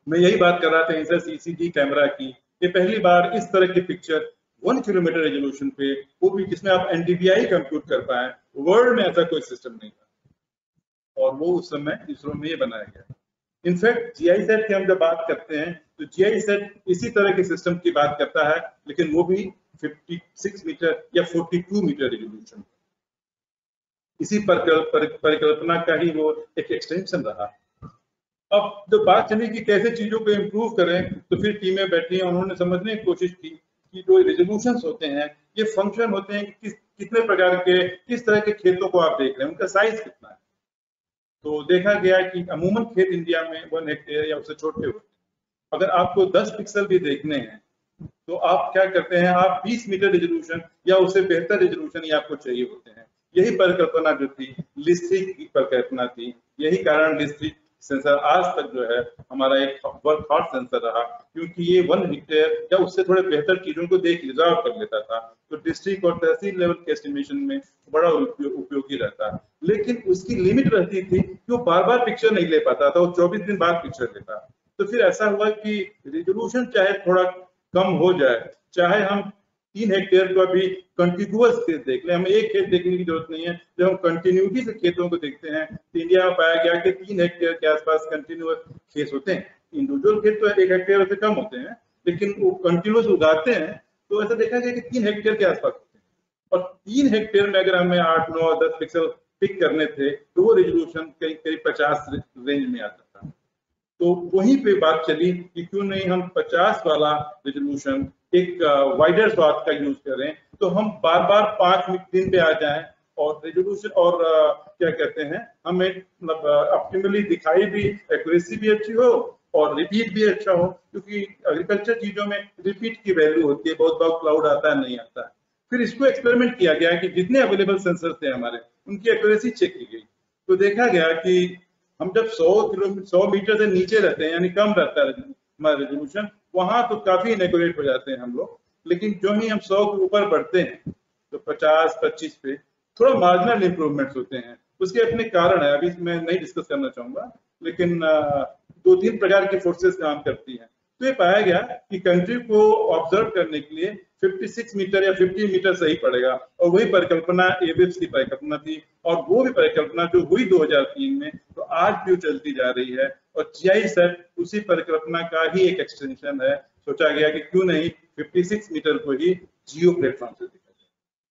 मैं यही बात कर रहा था इंसर सीसीडी कैमरा की, ये पहली बार इस तरह की पिक्चर वन किलोमीटर रेजोल्यूशन पे, वो भी जिसमें आप एनडीवीआई कंप्यूट कर पाए, वर्ल्ड में ऐसा कोई सिस्टम नहीं था, और वो उस समय इसरो में ये बनाया गया। इनफैक्ट जीआईसेट की हम जब बात करते हैं तो जीआईसेट इसी तरह के सिस्टम की बात करता है, लेकिन वो भी छप्पन मीटर या बयालीस मीटर रेजोल्यूशन, इसी परिकल्पना का ही वो एक एक्सटेंशन रहा। अब जब बात चली कि कैसे चीजों को इम्प्रूव करें, तो फिर टीमें बैठी और उन्होंने समझने की कोशिश की कि जो रेजोल्यूशंस होते हैं ये फंक्शन होते हैं कि किस कितने प्रकार के किस तरह के खेतों को आप देख रहे हैं, उनका साइज कितना है। तो देखा गया कि अमूमन खेत इंडिया में वन हेक्टेयर या उससे छोटे होते हैं। अगर आपको दस पिक्सल भी देखने हैं तो आप क्या करते हैं, आप बीस मीटर रेजोल्यूशन या उससे बेहतर रेजोल्यूशन ही आपको चाहिए होते हैं। यही परिकल्पना जो थी लिस्ट्री की परिकल्पना थी, यही कारण लिस्ट्री सेंसर आज तक जो है हमारा एक वर्क हॉट सेंसर रहा, क्योंकि ये वन हेक्टेयर या उससे थोड़े बेहतर चीजों को देख रिजॉल्व कर लेता था। तो डिस्ट्रिक्ट और तहसील लेवल के एस्टिमेशन में बड़ा उपयोगी रहता, लेकिन उसकी लिमिट रहती थी कि वो बार बार पिक्चर नहीं ले पाता था, वो चौबीस दिन बाद पिक्चर लेता। तो फिर ऐसा हुआ कि रेजोल्यूशन चाहे थोड़ा कम हो जाए, चाहे हम तीन हेक्टेयर को अभी कंटिन्यूअस खेत देख लें, हमें एक खेत देखने की जरूरत नहीं है। जब हम कंटिन्यूटी से खेतों को देखते हैं तो इंडिया में पाया गया कि तीन हेक्टेयर के आसपास कंटिन्यूअस खेत होते हैं। इंडिविजुअल खेत तो एक हेक्टेयर से कम होते हैं, लेकिन वो कंटिन्यूअस उगाते हैं तो ऐसा देखा गया कि तीन हेक्टेयर के आसपास होते हैं। और तीन हेक्टेयर में अगर हमें आठ नौ दस पिक्सल पिक करने थे तो वो रेजोल्यूशन करीब करीब पचास रेंज में आता था। तो वहीं पे बात चली कि क्यों नहीं हम पचास वाला रेजोल्यूशन एक वाइडर स्वाथ का यूज करें, तो हम बार बार पांच दिन पे आ जाएं और रेजोल्यूशन और uh, क्या कहते हैं हमें मतलब ऑप्टिमली uh, दिखाई भी, एक्यूरेसी भी अच्छी हो और रिपीट भी अच्छा हो, क्योंकि एग्रीकल्चर चीजों में रिपीट की वैल्यू होती है, बहुत बार क्लाउड आता है नहीं आता है। फिर इसको एक्सपेरिमेंट किया गया कि जितने अवेलेबल सेंसर थे हमारे उनकी एक्यूरेसी चेक की गई, तो देखा गया कि हम जब सौ किलोमीटर सौ मीटर से नीचे रहते हैं, यानी कम रहता है हमारा रेजोल्यूशन, वहां तो काफी इनएक्यूरेट हो जाते हैं हम लोग। लेकिन जो ही हम सौ के ऊपर बढ़ते हैं तो पचास पच्चीस पे थोड़ा मार्जिनल इंप्रूवमेंट्स होते हैं। उसके अपने कारण है, अभी मैं नहीं डिस्कस करना चाहूंगा, लेकिन दो तीन प्रकार की फोर्सेस काम करती हैं। तो ये पाया गया कि कंट्री को ऑब्जर्व करने के लिए छप्पन मीटर या पचास मीटर सही पड़ेगा, और वही परिकल्पना एविप्स की परिकल्पना थी, और वो भी परिकल्पना जो हुई दो हज़ार तीन में, तो आज भी चलती जा रही है। और जीआईसेट उसी परिकल्पना का ही एक एक्सटेंशन है। सोचा गया कि क्यों नहीं छप्पन मीटर को ही जियो प्लेटफॉर्म से देखा जाए।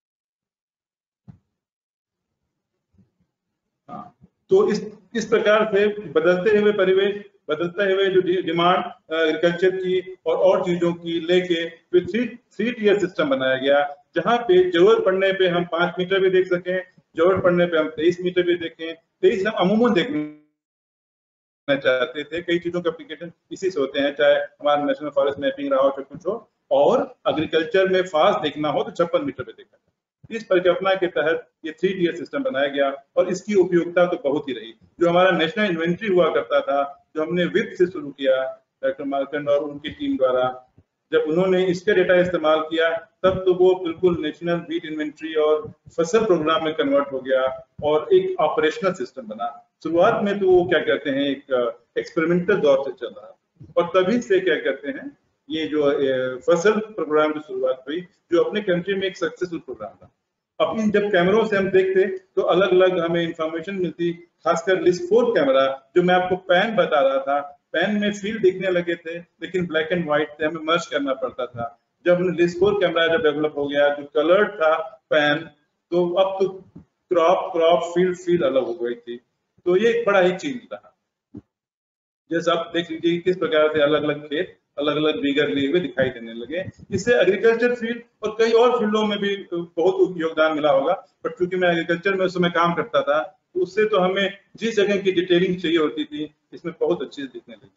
हाँ, तो इस इस प्रकार से बदलते हुए परिवेश, बदलते हुए जो डिमांड एग्रीकल्चर की और और चीजों की लेके फिर थ्री थ्री टीयर सिस्टम बनाया गया, जहां पे जरूरत पड़ने पे हम पांच मीटर भी देख सकें, जरूरत पड़ने पे हम तेईस मीटर भी देखें। तेईस हम अमूमन देखना चाहते थे, कई चीजों के एप्लीकेशन इसी से होते हैं, चाहे हमारा नेशनल फॉरेस्ट मैपिंग रहा हो, चाहे कुछ हो, और एग्रीकल्चर में फास्ट देखना हो तो छप्पन मीटर पे देखा। इस परिकल्पना के तहत ये थ्री टीयर सिस्टम बनाया गया, और इसकी उपयोगिता तो बहुत ही रही। जो हमारा नेशनल इन्वेंट्री हुआ करता था, जो हमने विप से शुरू किया डॉक्टर मार्कंड और उनकी टीम द्वारा, जब उन्होंने इसका डेटा इस्तेमाल किया तब तो वो बिल्कुल नेशनल वीट इन्वेंट्री और फसल प्रोग्राम में कन्वर्ट हो गया और एक ऑपरेशनल सिस्टम बना। शुरुआत में तो वो क्या कहते हैं एक एक्सपेरिमेंटल दौर से चल रहा, और तभी से क्या कहते हैं ये जो फसल प्रोग्राम की शुरुआत हुई, जो अपने कंट्री में एक सक्सेसफुल प्रोग्राम था। अब इन जब कैमरों से हम देखते तो अलग अलग हमें इंफॉर्मेशन मिलती, खासकर लिस्ट फोर कैमरा जो मैं आपको पैन बता रहा था, पैन में फील्ड दिखने लगे थे लेकिन ब्लैक एंड व्हाइट थे, हमें मर्ज करना पड़ता था। जब लिस्ट फोर कैमरा जब डेवलप हो गया, जो कलर्ड था पैन, तो अब तो क्रॉप क्रॉप फील्ड फील्ड अलग हो गई थी। तो ये एक बड़ा ही चेंज रहा। जैसे आप देख लीजिए किस प्रकार से अलग अलग खेत अलग अलग बिगर लिए हुए दिखाई देने लगे। इससे एग्रीकल्चर फील्ड और कई और फील्डों में भी बहुत योगदान मिला होगा, बट चूंकि मैं एग्रीकल्चर में उस समय काम करता था, तो उससे तो हमें जिस जगह की डिटेलिंग चाहिए होती थी, इसमें बहुत अच्छी दिखने लगी।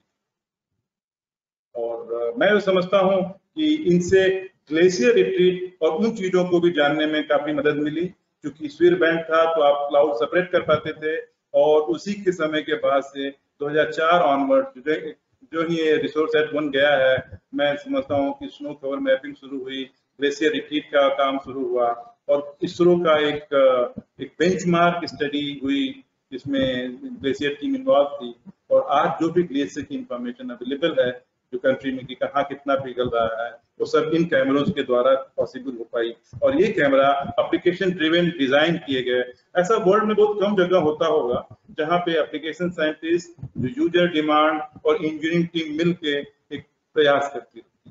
और मैं तो समझता हूँ कि इनसे ग्लेशियर रिट्रीट और उन चीजों को भी जानने में काफी मदद मिली, क्योंकि स्वीर बैंड था तो आप क्लाउड सेपरेट कर पाते थे, और उसी के समय के बाद से दो हज़ार चार ऑनवर्ड जो ही ये रिसोर्स एट वन गया है, मैं समझता हूँ कि स्नो कवर मैपिंग शुरू हुई, ग्लेशियर रिट्रीट का काम शुरू हुआ, और इसरो का एक एक बेंचमार्क स्टडी हुई जिसमें ग्लेशियर टीम इन्वॉल्व थी। और आज जो भी ग्लेशियर की इंफॉर्मेशन अवेलेबल है जो कंट्री में कि कहाँ कितना पिघल रहा है, वो सब इन कैमरों के द्वारा पॉसिबल हो पाई। और ये कैमरा एप्लीकेशन ड्रिवन डिजाइन किए गए। ऐसा वर्ल्ड में बहुत कम जगह होता होगा जहाँ पे एप्लीकेशन साइंटिस्ट, जो यूजर डिमांड और इंजीनियरिंग टीम मिलके एक प्रयास करती है।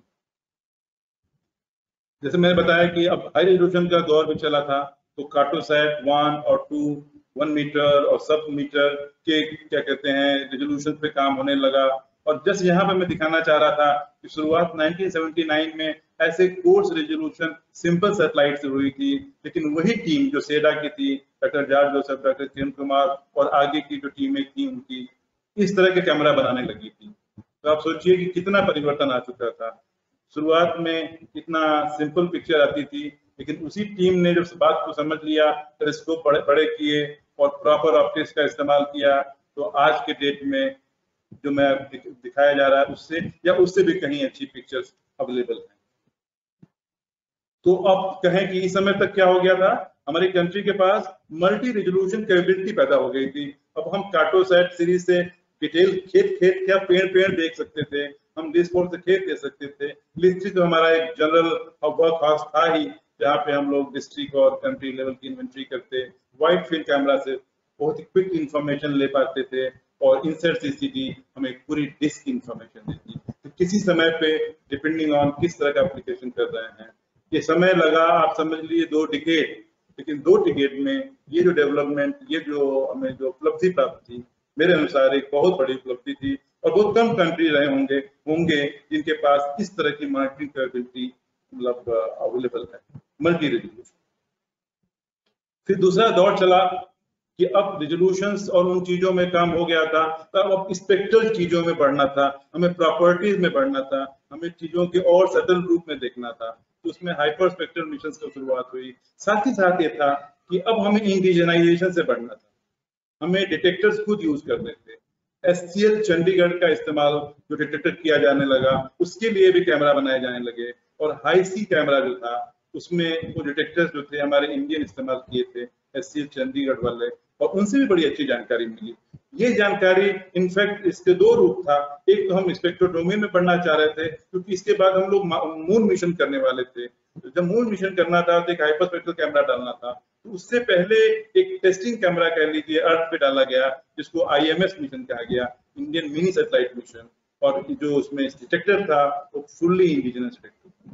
जैसे मैंने बताया कि अब हाई रेजोल्यूशन का दौर भी चला था, तो कार्टोसैट वन और टू, वन मीटर और सब मीटर के क्या कहते हैं रेजोल्यूशन पे काम होने लगा। और जस्ट यहाँ पे मैं दिखाना चाह रहा था कि शुरुआत नाइनटीन सेवेंटी नाइन में ऐसे कोर्स रेजोल्यूशन सिंपल सैटेलाइट से हुई थी, लेकिन वही टीम जो सेडा की थी, डॉक्टर जॉर्ज जोसेफ, डॉक्टर किरण कुमार और आगे की जो टीमें थी उनकी, इस तरह के कैमरा बनाने लगी थी। तो आप सोचिए कि कितना परिवर्तन आ चुका था। शुरुआत में कितना सिंपल पिक्चर आती थी, लेकिन उसी टीम ने जब बात को समझ लिया, टेलीस्कोप बड़े बड़े किए और प्रॉपर ऑप्टिक्स का इस्तेमाल किया, तो आज के डेट में जो मैं दिखाया जा रहा है उससे या उससे भी कहीं अच्छी पिक्चर्स अवेलेबल हैं। तो अब कहें कि इस समय तक क्या हो गया था, हमारी कंट्री के पास मल्टी रेजोल्यूशन कैपेबिलिटी पैदा हो गई थी। अब हम कार्टोसैट सीरीज से डिटेल खेत खेत क्या पेड़ पेड़ देख सकते थे, हम डिस्पोर्ट से खेत दे सकते थे। लिस्ट्री तो हमारा एक जनरल वर्क हाउस था ही, जहाँ पे हम लोग डिस्ट्रिक्ट और कंट्री लेवल की इन्वेंट्री करते। वाइड फील्ड कैमरा से बहुत ही क्विक इंफॉर्मेशन ले पाते थे और इंसर्ट सीसीडी हमें पूरी डिस्क इंफॉर्मेशन देती। तो किसी समय पे डिपेंडिंग ऑन किस तरह का एप्लीकेशन कर रहे हैं, ये समय लगा आप समझ लीजिए दो डिकेड, लेकिन दो डिकेड में ये जो डेवलपमेंट, ये जो हमें जो उपलब्धि प्राप्त थी, मेरे अनुसार एक बहुत बड़ी उपलब्धि थी। और बहुत कम कंट्री रहे होंगे होंगे जिनके पास इस तरह की मॉनिटरिंग कैपेबिलिटी मतलब अवेलेबल है, मल्टी रेजोल्यूशन। फिर दूसरा दौर चला कि अब रिजोल्यूशंस और उन चीजों में काम हो गया था, तब अब स्पेक्ट्रल चीजों में बढ़ना था, हमें प्रॉपर्टीज में बढ़ना था, हमें चीजों के और सटल रूप में देखना था। तो उसमें हाइपर स्पेक्ट्रल मिशंस की शुरुआत हुई। साथ ही साथ ये था कि अब हमें इंडिजनाइजेशन से बढ़ना था, हमें डिटेक्टर्स खुद यूज करने थे। एससीएल चंडीगढ़ का इस्तेमाल जो डिटेक्टर किया जाने लगा, उसके लिए भी कैमरा बनाए जाने लगे। और हाई सी कैमरा जो था उसमें वो डिटेक्टर्स जो थे हमारे इंडियन इस्तेमाल किए थे, एससीएल चंडीगढ़ वाले, और उनसे भी बड़ी अच्छी जानकारी मिली। ये जानकारी इनफैक्ट इसके दो रूप था। एक तो हम स्पेक्ट्रोडोमी में पढ़ना चाह रहे थे, क्योंकि इसके बाद हम लोग मून मिशन करने वाले थे। जब मून मिशन करना था तो एक हाइपर स्पेक्ट्रल कैमरा डालना था, तो उससे पहले एक टेस्टिंग कैमरा कह लीजिए अर्थ पे डाला गया, जिसको आईएमएस मिशन कहा गया, इंडियन मिनी सैटेलाइट मिशन। और जो उसमें डिटेक्टर था वो फुल्ली इंडिजिनस डिटेक्टर।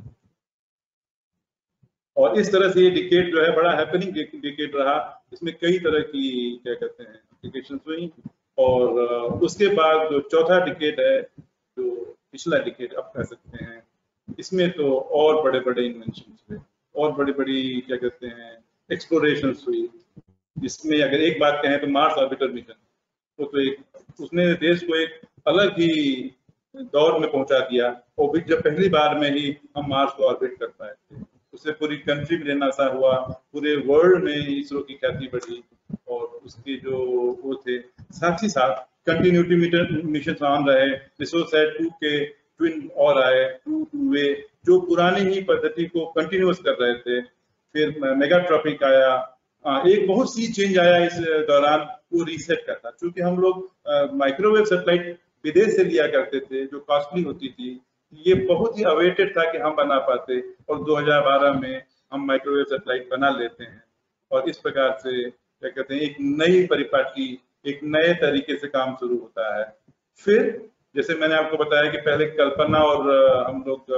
और इस तरह से ये डिकेड जो है बड़ा हैपनिंग डिकेड रहा। इसमें कई तरह की क्या कहते हैं एप्लीकेशन हुई। और उसके बाद जो चौथा डिकेड है, जो पिछला डिकेड आप कह सकते हैं, इसमें तो और बड़े बड़े इन्वेंशन हुए और बड़ी बड़ी क्या कहते हैं एक्सप्लोरेशन हुई। जिसमें अगर एक बात कहें तो मार्स ऑर्बिटर मिशन, वो तो एक उसने देश को एक अलग ही दौर में पहुंचा दिया। और भी जब पहली बार में ही हम मार्स को ऑर्बिट कर पाए थे, उससे पूरी कंट्री में नासा हुआ, पूरे वर्ल्ड में इसरो की ख्याति बढ़ी। और उसके जो वो थे, साथ ही साथ कंटिन्यूटी मीटर मिशन ऑन रहे। रिसोसैट टू के ट्विन और आए, टू टू वे, जो पुरानी ही पद्धति को कंटिन्यूस कर रहे थे। फिर मेगाट्रॉपिक आया। एक बहुत सी चेंज आया इस दौरान, वो रीसेट का था। क्योंकि हम लोग माइक्रोवेव सैटेलाइट विदेश से लिया करते थे जो कॉस्टली होती थी, ये बहुत ही अवेटेड था कि हम बना पाते। और दो हज़ार बारह में हम माइक्रोवेव सैटेलाइट बना लेते हैं। और इस प्रकार से क्या कहते हैं एक नई परिपाटी, एक नए तरीके से काम शुरू होता है। फिर जैसे मैंने आपको बताया कि पहले कल्पना और हम लोग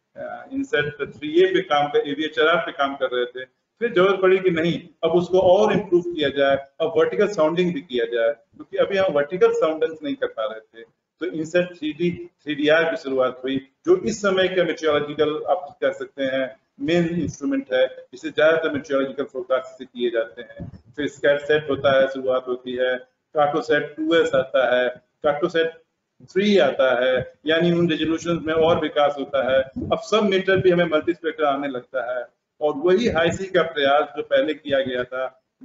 इनसेट थ्री ए पे काम कर एवीएचआर पे काम कर रहे थे। फिर जरूरत पड़ी कि नहीं, अब उसको और इम्प्रूव किया जाए, अब वर्टिकल साउंडिंग भी किया जाए, क्योंकि अभी हम वर्टिकल साउंडिंग नहीं कर पा रहे थे। तो INSAT three D three D R की शुरुआत हुई, जो इस समय का मेट्रोलॉजिकल आप कह सकते हैं मेन इंस्ट्रूमेंट है, जिसे ज्यादातर मेट्रोलॉजिकल फोरकास्ट से किए जाते हैं। फिर स्कैटसेट होता है, शुरुआत होती है। कार्टोसैट टू एस आता है, कार्टोसैट थ्री आता है, यानी उन रेजोल्यूशन में और विकास होता है। अब सब मीटर भी हमें मल्टी स्पेक्ट्रल आने लगता है। और वही हाई सी का प्रयास जो पहले किया गया था,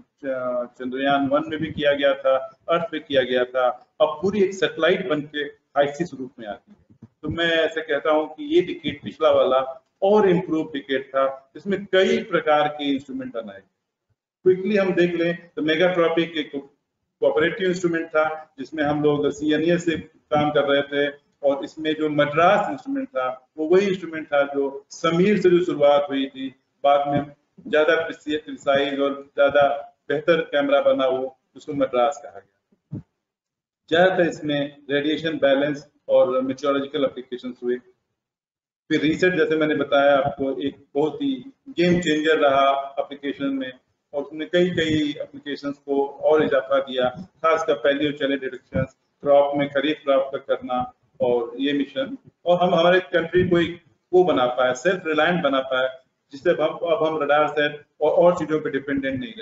चंद्रयान वन में भी किया गया था, अर्थ पे किया गया था, अब पूरी एक सैटेलाइट बन के हाई सी स्वरूप में आती है। तो मैं ऐसे कहता हूँ कि ये डिकेड पिछला वाला और इम्प्रूव डिकेड था, जिसमें कई प्रकार के इंस्ट्रूमेंट बनाए। क्विकली हम देख लें तो मेगाट्रॉपिक एक कोऑपरेटिव इंस्ट्रूमेंट था जिसमें हम लोग सी एन ई से काम कर रहे थे, और इसमें जो मद्रास इंस्ट्रूमेंट था वो वही इंस्ट्रूमेंट था जो समीर से जो शुरुआत हुई थी, बाद में ज्यादा प्रिसाइज और ज्यादा बेहतर कैमरा बना, वो उसको मद्रास कहा गया। ज्यादातर इसमें रेडिएशन बैलेंस और मेट्रोलॉजिकल एप्लीकेशंस हुए। फिर रिसर्च, जैसे मैंने बताया आपको, एक बहुत ही गेम चेंजर रहा एप्लीकेशन में, और उसने कई कई एप्लीकेशंस को और इजाफा दिया, खासकर पैलियो चैलेंज डिटेक्शन, क्रॉप में खरीफ क्रॉप का करना, और ये मिशन, और हम हमारे कंट्री को एक वो बना पाए, सेल्फ रिलायंट बना पाए, जिससे हम अब हम रडार सेट और, और चीजों पे डिपेंडेंट नहीं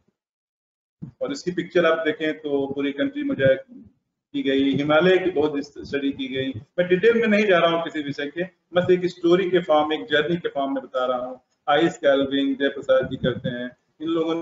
रहे। और इसकी पिक्चर आप देखें तो पूरी कंट्री में जो की गई, हिमालय की बहुत स्टडी की गई। मैं डिटेल में नहीं जा रहा हूँ किसी विषय के, बस एक स्टोरी के फॉर्म, एक जर्नी के फॉर्म में बता रहा हूँ। आई स्कैल्विंग जयप्रसाद जी करते हैं, इन लोगों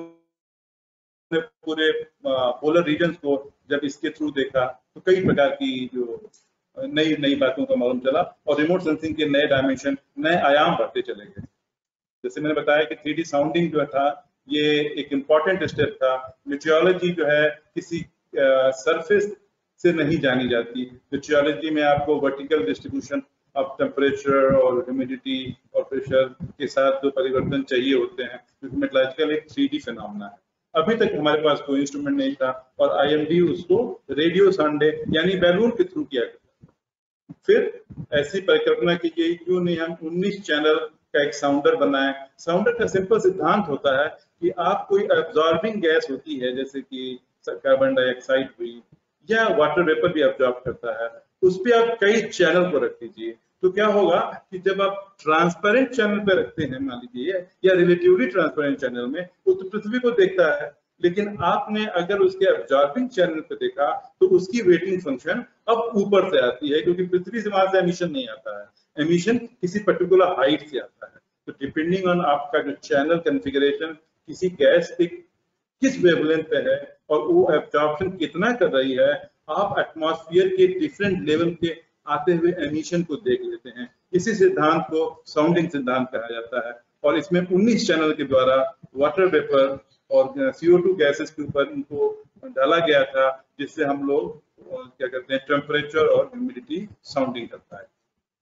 ने पूरे पोलर रीजन्स को जब इसके थ्रू देखा तो कई प्रकार की जो नई नई बातों का मालूम चला, और रिमोट सेंसिंग के नए डायमेंशन, नए आयाम बढ़ते चले गए। जैसे मैंने बताया कि थ्री डी साउंडिंग जो था ये एक इम्पॉर्टेंट स्टेप था। मेट्रोलॉजी जो है किसी सरफेस uh, से नहीं जानी जाती। मेट्रोलॉजी में आपको वर्टिकल डिस्ट्रीब्यूशन ऑफ टेम्परेचर और ह्यूमिडिटी और प्रेशर के साथ जो परिवर्तन चाहिए होते हैं, क्योंकि मेट्रोलॉजिकल एक थ्री डी फिनोमेना है। अभी तक हमारे पास कोई इंस्ट्रूमेंट नहीं था, और आई एम डी उसको रेडियो साउंडे यानी बैलून के थ्रू किया गया। फिर ऐसी परिकल्पना की गई, क्यों नहीं हम उन्नीस चैनल का एक साउंडर बनाए। साउंडर का सिंपल सिद्धांत होता है कि आप कोई एब्जॉर्बिंग गैस होती है, जैसे कि कार्बन डाइऑक्साइड हुई या वाटर वेपर भी एब्जॉर्ब करता है, उस पर आप कई चैनल को रख दीजिए, तो क्या होगा कि जब आप ट्रांसपेरेंट चैनल पे रखते हैं, मान लीजिए, या रिलेटिवली ट्रांसपेरेंट चैनल में, वो तो पृथ्वी को देखता है, लेकिन आपने अगर उसके एब्जॉर्बिंग चैनल पे देखा तो उसकी वेटिंग फंक्शन अब ऊपर से आती है, क्योंकि पृथ्वी से वहां से एमिशन नहीं आता है, एमिशन किसी पर्टिकुलर हाइट से आता है। तो डिपेंडिंग ऑन आपका जो चैनल कॉन्फ़िगरेशन किसी गैस के किस वेवलेंथ पे है और वो एब्जॉर्प्शन कितना कर रही है, आप एटमॉस्फेयर के डिफरेंट लेवल के आते हुए एमिशन को देख लेते हैं। इसी सिद्धांत को साउंडिंग सिद्धांत कहा जाता है, और इसमें उन्नीस चैनल के द्वारा वाटर वेपर और सी ओ टू गैसेस के ऊपर इनको डाला गया था, जिससे हम लोग क्या करते हैं, टेम्परेचर और ह्यूमिडिटी साउंडिंग करता है।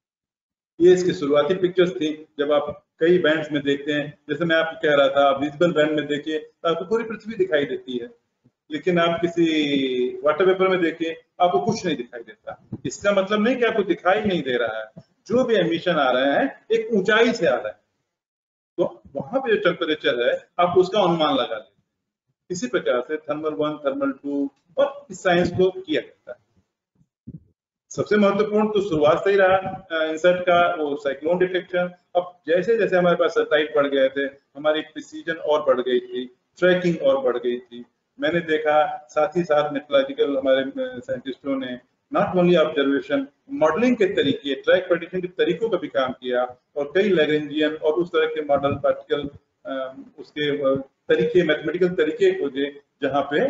ये इसकी शुरुआती पिक्चर्स थी। जब आप कई बैंड्स में देखते हैं, जैसे मैं आपको कह रहा था, आप विजिबल बैंड में देखिए तो आपको पूरी पृथ्वी दिखाई देती है, लेकिन आप किसी वाटर वेपर में देखिए आपको कुछ नहीं दिखाई देता। इसका मतलब नहीं कि आपको दिखाई नहीं दे रहा है, जो भी एमिशन आ रहे हैं एक ऊंचाई से आ रहा है, तो वहां पे जो टेम्परेचर है आप उसका अनुमान लगा लेते हैं। इसी प्रकार से थर्मल वन, थर्मल टू, और इस साइंस को किया जाता है। सबसे महत्वपूर्ण तो शुरुआत से ही रहा इंसर्ट का वो साइक्लोन डिटेक्शन। अब जैसे जैसे हमारे पास सैटेलाइट बढ़ गए थे, हमारी प्रिसीजन और बढ़ गई थी, ट्रैकिंग और बढ़ गई थी। मैंने देखा साथ ही साथ मेट्रोलॉजिकल हमारे साइंटिस्टों ने नॉट ओनली ऑब्जर्वेशन, मॉडलिंग के तरीके, ट्रैक प्रेडिक्शन के तरीकों का भी काम किया, और कई लैग्रेंजियन और उस तरह के मॉडल, पार्टिकल उसके तरीके, मैथमेटिकल तरीके खोजे जहाँ पे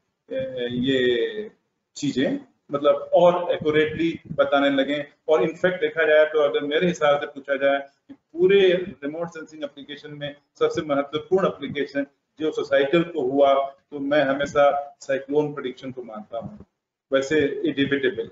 ये चीजें मतलब और एक्यूरेटली बताने लगे। और इनफैक्ट देखा जाए तो अगर मेरे हिसाब से पूछा जाए कि पूरे रिमोट सेंसिंग एप्लीकेशन में सबसे महत्वपूर्ण एप्लीकेशन जो सोसाइटल को हुआ, तो मैं हमेशा साइक्लोन प्रेडिक्शन को मानता हूँ। वैसे डिबेटेबल।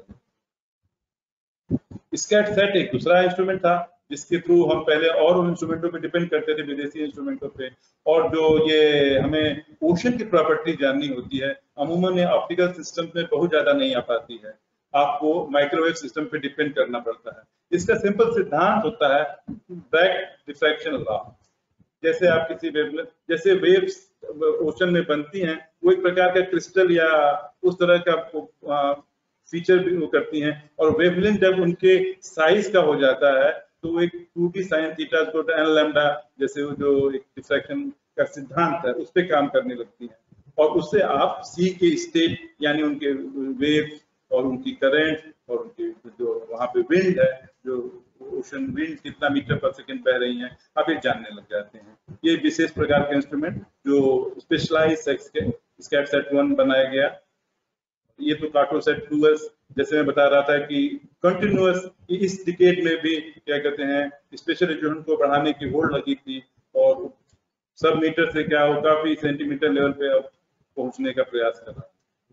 स्कैटसैट एक दूसरा इंस्ट्रूमेंट था जिसके थ्रू हम पहले और इंस्ट्रूमेंटों पे डिपेंड करते थे, विदेशी इंस्ट्रूमेंटों पे, और जो ये हमें ओशन की प्रॉपर्टी जाननी होती है, अमूमन ये ऑप्टिकल सिस्टम में बहुत ज्यादा नहीं आ पाती है, आपको माइक्रोवेव सिस्टम पे डिपेंड करना पड़ता है। इसका सिंपल सिद्धांत होता है बैक डिफ्रैक्शन लॉ। जैसे आप किसी वेव, जैसे वेव्स ओशन में बनती हैं, वो एक प्रकार का क्रिस्टल या उस तरह का फीचर भी वो करती हैं, और वेवलेंथ जब उनके साइज का हो जाता है तो एक two T sine theta N lambda जैसे वो जो एक डिफ्रैक्शन का सिद्धांत है उस पर काम करने लगती है, और उससे आप सी के स्टेट यानी उनके वेव और उनकी करंट और उनके जो वहाँ पे विंड है, जो ओशन विंड कितना मीटर पर सेकंड बह रही हैं, आप ये जानने लग जाते हैं। ये विशेष प्रकार के इंस्ट्रूमेंट जो स्पेशलाइज सेक्स के स्कैटसैट वन बनाया गया। ये तो कार्टोसैट टू एस, जैसे मैं बता रहा था कि कंटिन्यूअस इस डिकेड में भी क्या कहते हैं स्पेशल रेजोनेंस को बढ़ाने की होड़ लगी थी, और सब मीटर से क्या हो काफी सेंटीमीटर लेवल पे पहुंचने का प्रयास कर रहा।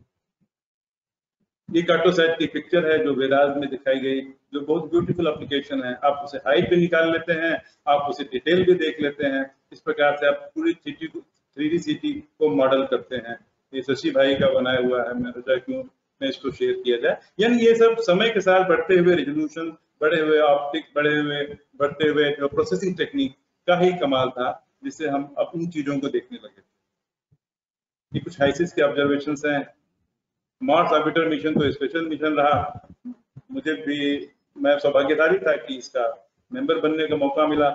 ये कार्टोसैट की पिक्चर है जो वेदांत में दिखाई गई, जो बहुत ब्यूटीफुल एप्लीकेशन है। आप उसे हाइट पे निकाल लेते हैं, आप उसे डिटेल भी देख लेते हैं। इस प्रकार से आप पूरी सिटी को, थ्री डी सिटी को मॉडल करते हैं। ये शशि भाई का बनाया हुआ है, मैं सोचा क्यों मैं इसको शेयर किया जाए। यानी ये सब समय के साथ बढ़ते हुए रेजोल्यूशन, बढ़े हुए ऑप्टिक, बढ़े हुए बढ़ते हुए जो प्रोसेसिंग टेक्निक का ही कमाल था, जिससे हम अब उन चीजों को देखने लगे। ये कुछ हाइसिस के ऑब्जर्वेशंस हैं। मार्स ऑर्बिटर मिशन तो स्पेशल मिशन रहा, मुझे भी, मैं सौभाग्यशाली था कि इसका मेंबर बनने का मौका मिला।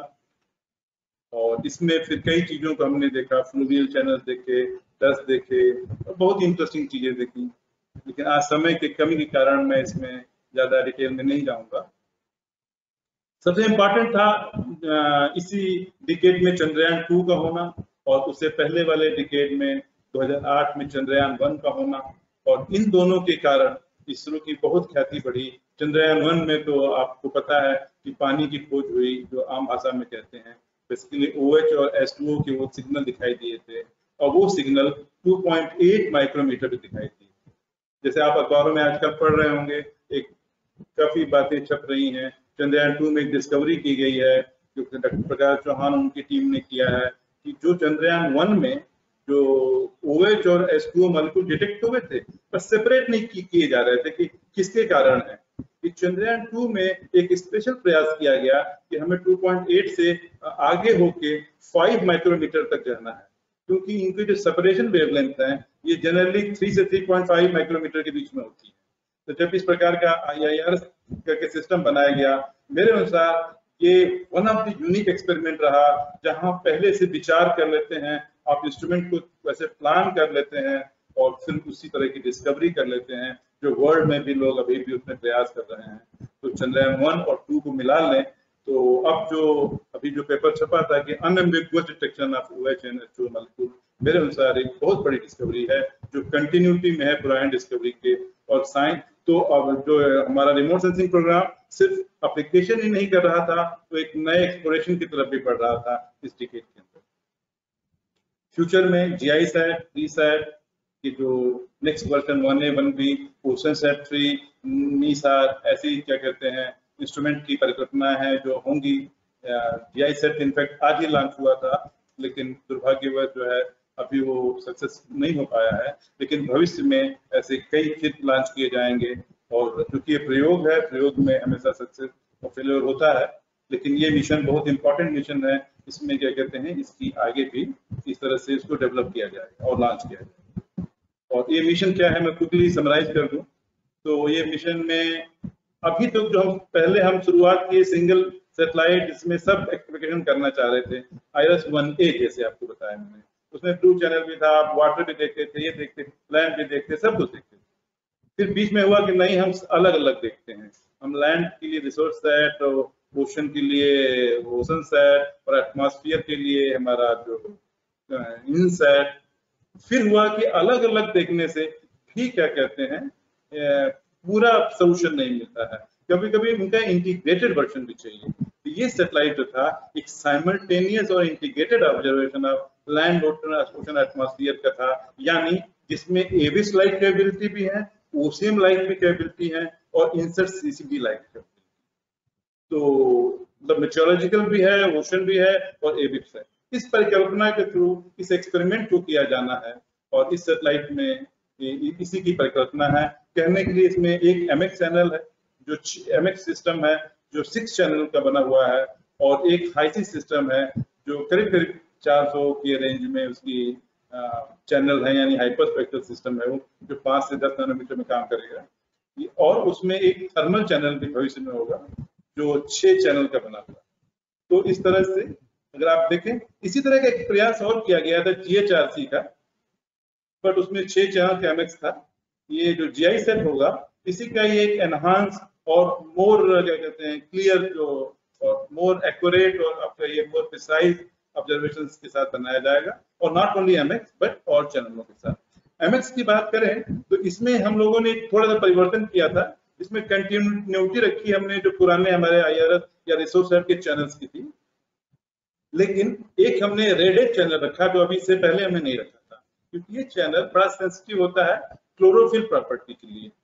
और इसमें फिर कई चीजों को हमने देखा, फ्लूवियल चैनल देखे, डस्ट देखे, और बहुत इंटरेस्टिंग चीजें देखी। लेकिन आज समय की कमी के कारण मैं इसमें ज्यादा डिटेल में नहीं जाऊंगा। सबसे इम्पोर्टेंट था इसी डिकेड में चंद्रयान टू का होना, और उससे पहले वाले डिकेड में दो हज़ार आठ में चंद्रयान वन का होना। और इन दोनों के कारण इसरो की बहुत ख्याति बढ़ी। चंद्रयान वन में तो आपको पता है कि पानी की खोज हुई, जो आम भाषा में कहते हैं बेसिकली ओएच और एस टू ओ के वो सिग्नल दिखाई दिए थे, और वो signal two point eight micrometre पे दिखाई दी। जैसे आप अखबारों में आजकल पढ़ रहे होंगे, एक काफी बातें छप रही हैं, चंद्रयान टू में एक डिस्कवरी की गई है जो डॉक्टर प्रकाश चौहान उनकी टीम ने किया है, कि जो चंद्रयान वन में जो ओएच और S two O molecule detect हुए थे, पर सेपरेट नहीं किए जा रहे थे कि किसके कारण है। चंद्रयान टू में एक स्पेशल प्रयास किया गया कि हमें टू पॉइंट एट से आगे होके फाइव माइक्रोमीटर तक जाना है, क्योंकि इनकी जो सेपरेशन वेवलेंथ है ये जनरली थ्री से थ्री पॉइंट फाइव माइक्रोमीटर के बीच में होती है। तो जब इस प्रकार का आई आई आर करके सिस्टम बनाया गया, मेरे अनुसार ये one of the unique experiment रहा, जहां पहले से विचार कर लेते हैं, आप इंस्ट्रूमेंट को वैसे प्लान कर लेते हैं और फिर उसी तरह की डिस्कवरी कर लेते हैं, जो वर्ल्ड में भी लोग अभी भी उसमें प्रयास कर रहे हैं। तो चंद्रयान वन और टू को मिला लें तो अब जो अभी जो पेपर छपा था कि unambiguous detection of O H and S two O molecule, मेरे अनुसार एक बहुत बड़ी डिस्कवरी है जो कंटिन्यूटी में है पुरानी डिस्कवरी के। और साइंस तो अब जो हमारा रिमोट सेंसिंग प्रोग्राम सिर्फ एप्लीकेशन ही नहीं कर रहा था, तो एक नए एक्सप्लोरेशन की तरफ भी बढ़ रहा था इस डिकेड के अंदर। फ्यूचर में जी आई सैट, री सैट की जो next version one A one B, Oceansat three, NISAR, ऐसी क्या कहते हैं इंस्ट्रूमेंट की परिकल्पना है जो होंगी। जी आई सैट इनफैक्ट आज ही लॉन्च हुआ था, लेकिन दुर्भाग्यवश जो है अभी वो सक्सेस नहीं हो पाया है, लेकिन भविष्य में ऐसे कई किट लॉन्च किए जाएंगे। और क्योंकि ये प्रयोग है, प्रयोग में हमेशा सक्सेस और फेलियर होता है, लेकिन ये मिशन बहुत इंपॉर्टेंट मिशन है। इसमें क्या कहते हैं इसकी आगे भी इस तरह से इसको डेवलप किया जाएगा और लॉन्च किया जाएगा। और ये मिशन क्या है मैं क्विकली समराइज कर दूं तो ये मिशन में अभी तक तो जो हम पहले हम शुरुआत किए सिंगल सैटेलाइट, जिसमें सब एक्सपेक्टेशन करना चाह रहे थे, आईआरएस वन ए जैसे आपको बताया मैंने, उसमें ब्लू चैनल भी था, आप वाटर भी देखते थे, ये देखते, लैंड भी देखते, सब कुछ देखते थे। फिर बीच में हुआ कि नहीं हम अलग अलग देखते हैं, हम लैंड के लिए रिसोर्स सेट, ओशन के लिए ओशन सेट, और एटमॉस्फेयर के लिए हमारा जो इन सेट। फिर हुआ कि अलग अलग देखने से भी क्या कहते हैं पूरा सोल्यूशन नहीं मिलता है, कभी कभी उनका इंटीग्रेटेड वर्जन भी चाहिए। तो ये सैटेलाइट जो था एक साइमल्टेनियस और integrated observation of land, ocean, atmosphere का था, यानी जिसमें एविस लाइट कैपेबिलिटी भी है, ओशियन लाइट भी कैपेबिलिटी है, और इंसर्ट सीसीडी लाइट कैपेबिलिटी। तो मतलब मेट्रोलॉजिकल भी है, ओशन भी है, और एविस है। इस परिकल्पना के थ्रू इस एक्सपेरिमेंट को किया जाना है, और इस सैटेलाइट में इसी की परिकल्पना है। कहने के लिए इसमें एक एमएक्स चैनल है, जो एमएक्स सिस्टम है जो सिक्स चैनल का बना हुआ है, और एक हाईसी सिस्टम है जो करीब करीब चार सौ के रेंज में उसकी चैनल है, यानी हाइपर स्पेक्ट्रल सिस्टम है वो, जो पाँच से दस नैनोमीटर में काम करेगा। और उसमें एक थर्मल चैनल भी भविष्य में होगा जो छह चैनल का बना हुआ। तो इस तरह से अगर आप देखें, इसी तरह का एक प्रयास और किया गया था जीएचआरसी का, बट उसमें छह चैनल का एमएक्स था। ये जो जीआई सेट होगा इसी का ये एक एनहांस और मोर क्या कहते हैं क्लियर, जो और मोर एक्यूरेट और आपका ये मोर प्रिसाइज ऑब्जर्वेशंस के साथ बनाया जाएगा, और नॉट ओनली एमएक्स बट और चैनलों के साथ। एमएक्स की बात करें तो इसमें हम लोगों ने थोड़ा सा परिवर्तन किया था, इसमें कंटिन्यूटी रखी हमने जो पुराने हमारे आईआरएस या रिसोर्स सेट के चैनल्स की थी, लेकिन एक हमने रेडेड चैनल रखा जो अभी से पहले हमने नहीं रखा था, क्योंकि ये चैनल बड़ा सेंसिटिव होता है क्लोरोफिल प्रॉपर्टी के लिए।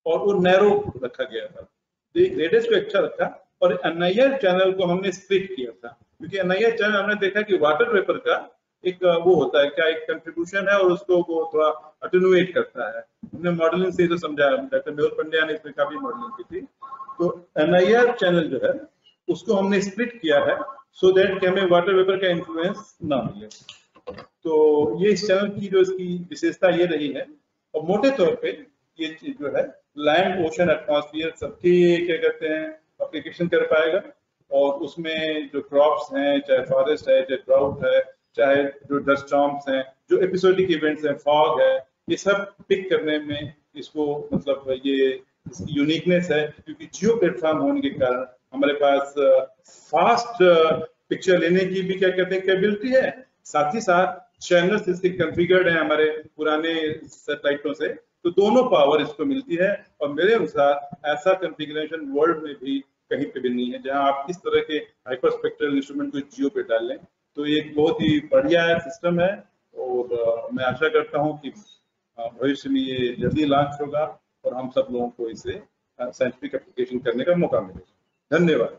और वो नैरो रखा गया था। तो एक रेडियस को अच्छा रखा और अनयर चैनल को हमने स्प्लिट किया था, क्योंकि अनयर चैनल हमने देखा कि वाटर वेपर का एक वो होता है क्या, एक कंट्रीब्यूशन है और उसको वो थोड़ा अटेनुएट करता है। हमने मॉडलिंग से तो समझाया, डॉक्टर मेहुल पंड्या ने इसमें काफी मॉडलिंग की थी। तो अनयर चैनल जो है उसको हमने स्प्लिट किया है सो दैट कि हमें वाटर वेपर का इन्फ्लुएंस ना मिले। तो ये इस चैनल की जो इसकी विशेषता ये रही है। और मोटे तौर पे ये चीज जो है लैंड, ओशन, एटमॉस्फेयर सबकी क्या कहते हैं एप्लीकेशन कर पाएगा। और उसमें जो क्रॉप्स हैं, चाहे फॉरेस्ट है, चाहे ड्राउट है, चाहे जो डस्ट स्टॉर्म्स हैं, जो एपिसोडिक इवेंट्स हैं, फॉग है, ये सब पिक करने में इसको मतलब ये इसकी यूनिकनेस है, क्योंकि जियो प्लेटफॉर्म होने के कारण हमारे पास फास्ट पिक्चर लेने की भी क्या कहते हैं कैपेबिलिटी है। साथ ही साथ चैनल्स इसके कॉन्फ़िगर्ड हैं हमारे पुराने सैटेलाइटों से, तो दोनों पावर इसको मिलती है। और मेरे अनुसार ऐसा कॉन्फ़िगरेशन वर्ल्ड में भी कहीं पे भी नहीं है जहां आप इस तरह के हाइपरस्पेक्ट्रल इंस्ट्रूमेंट को जियो पे डाल लें। तो ये एक बहुत ही बढ़िया सिस्टम है और मैं आशा करता हूं कि भविष्य में ये जल्दी लॉन्च होगा और हम सब लोगों को इसे साइंटिफिक एप्लीकेशन करने का मौका मिलेगा। धन्यवाद।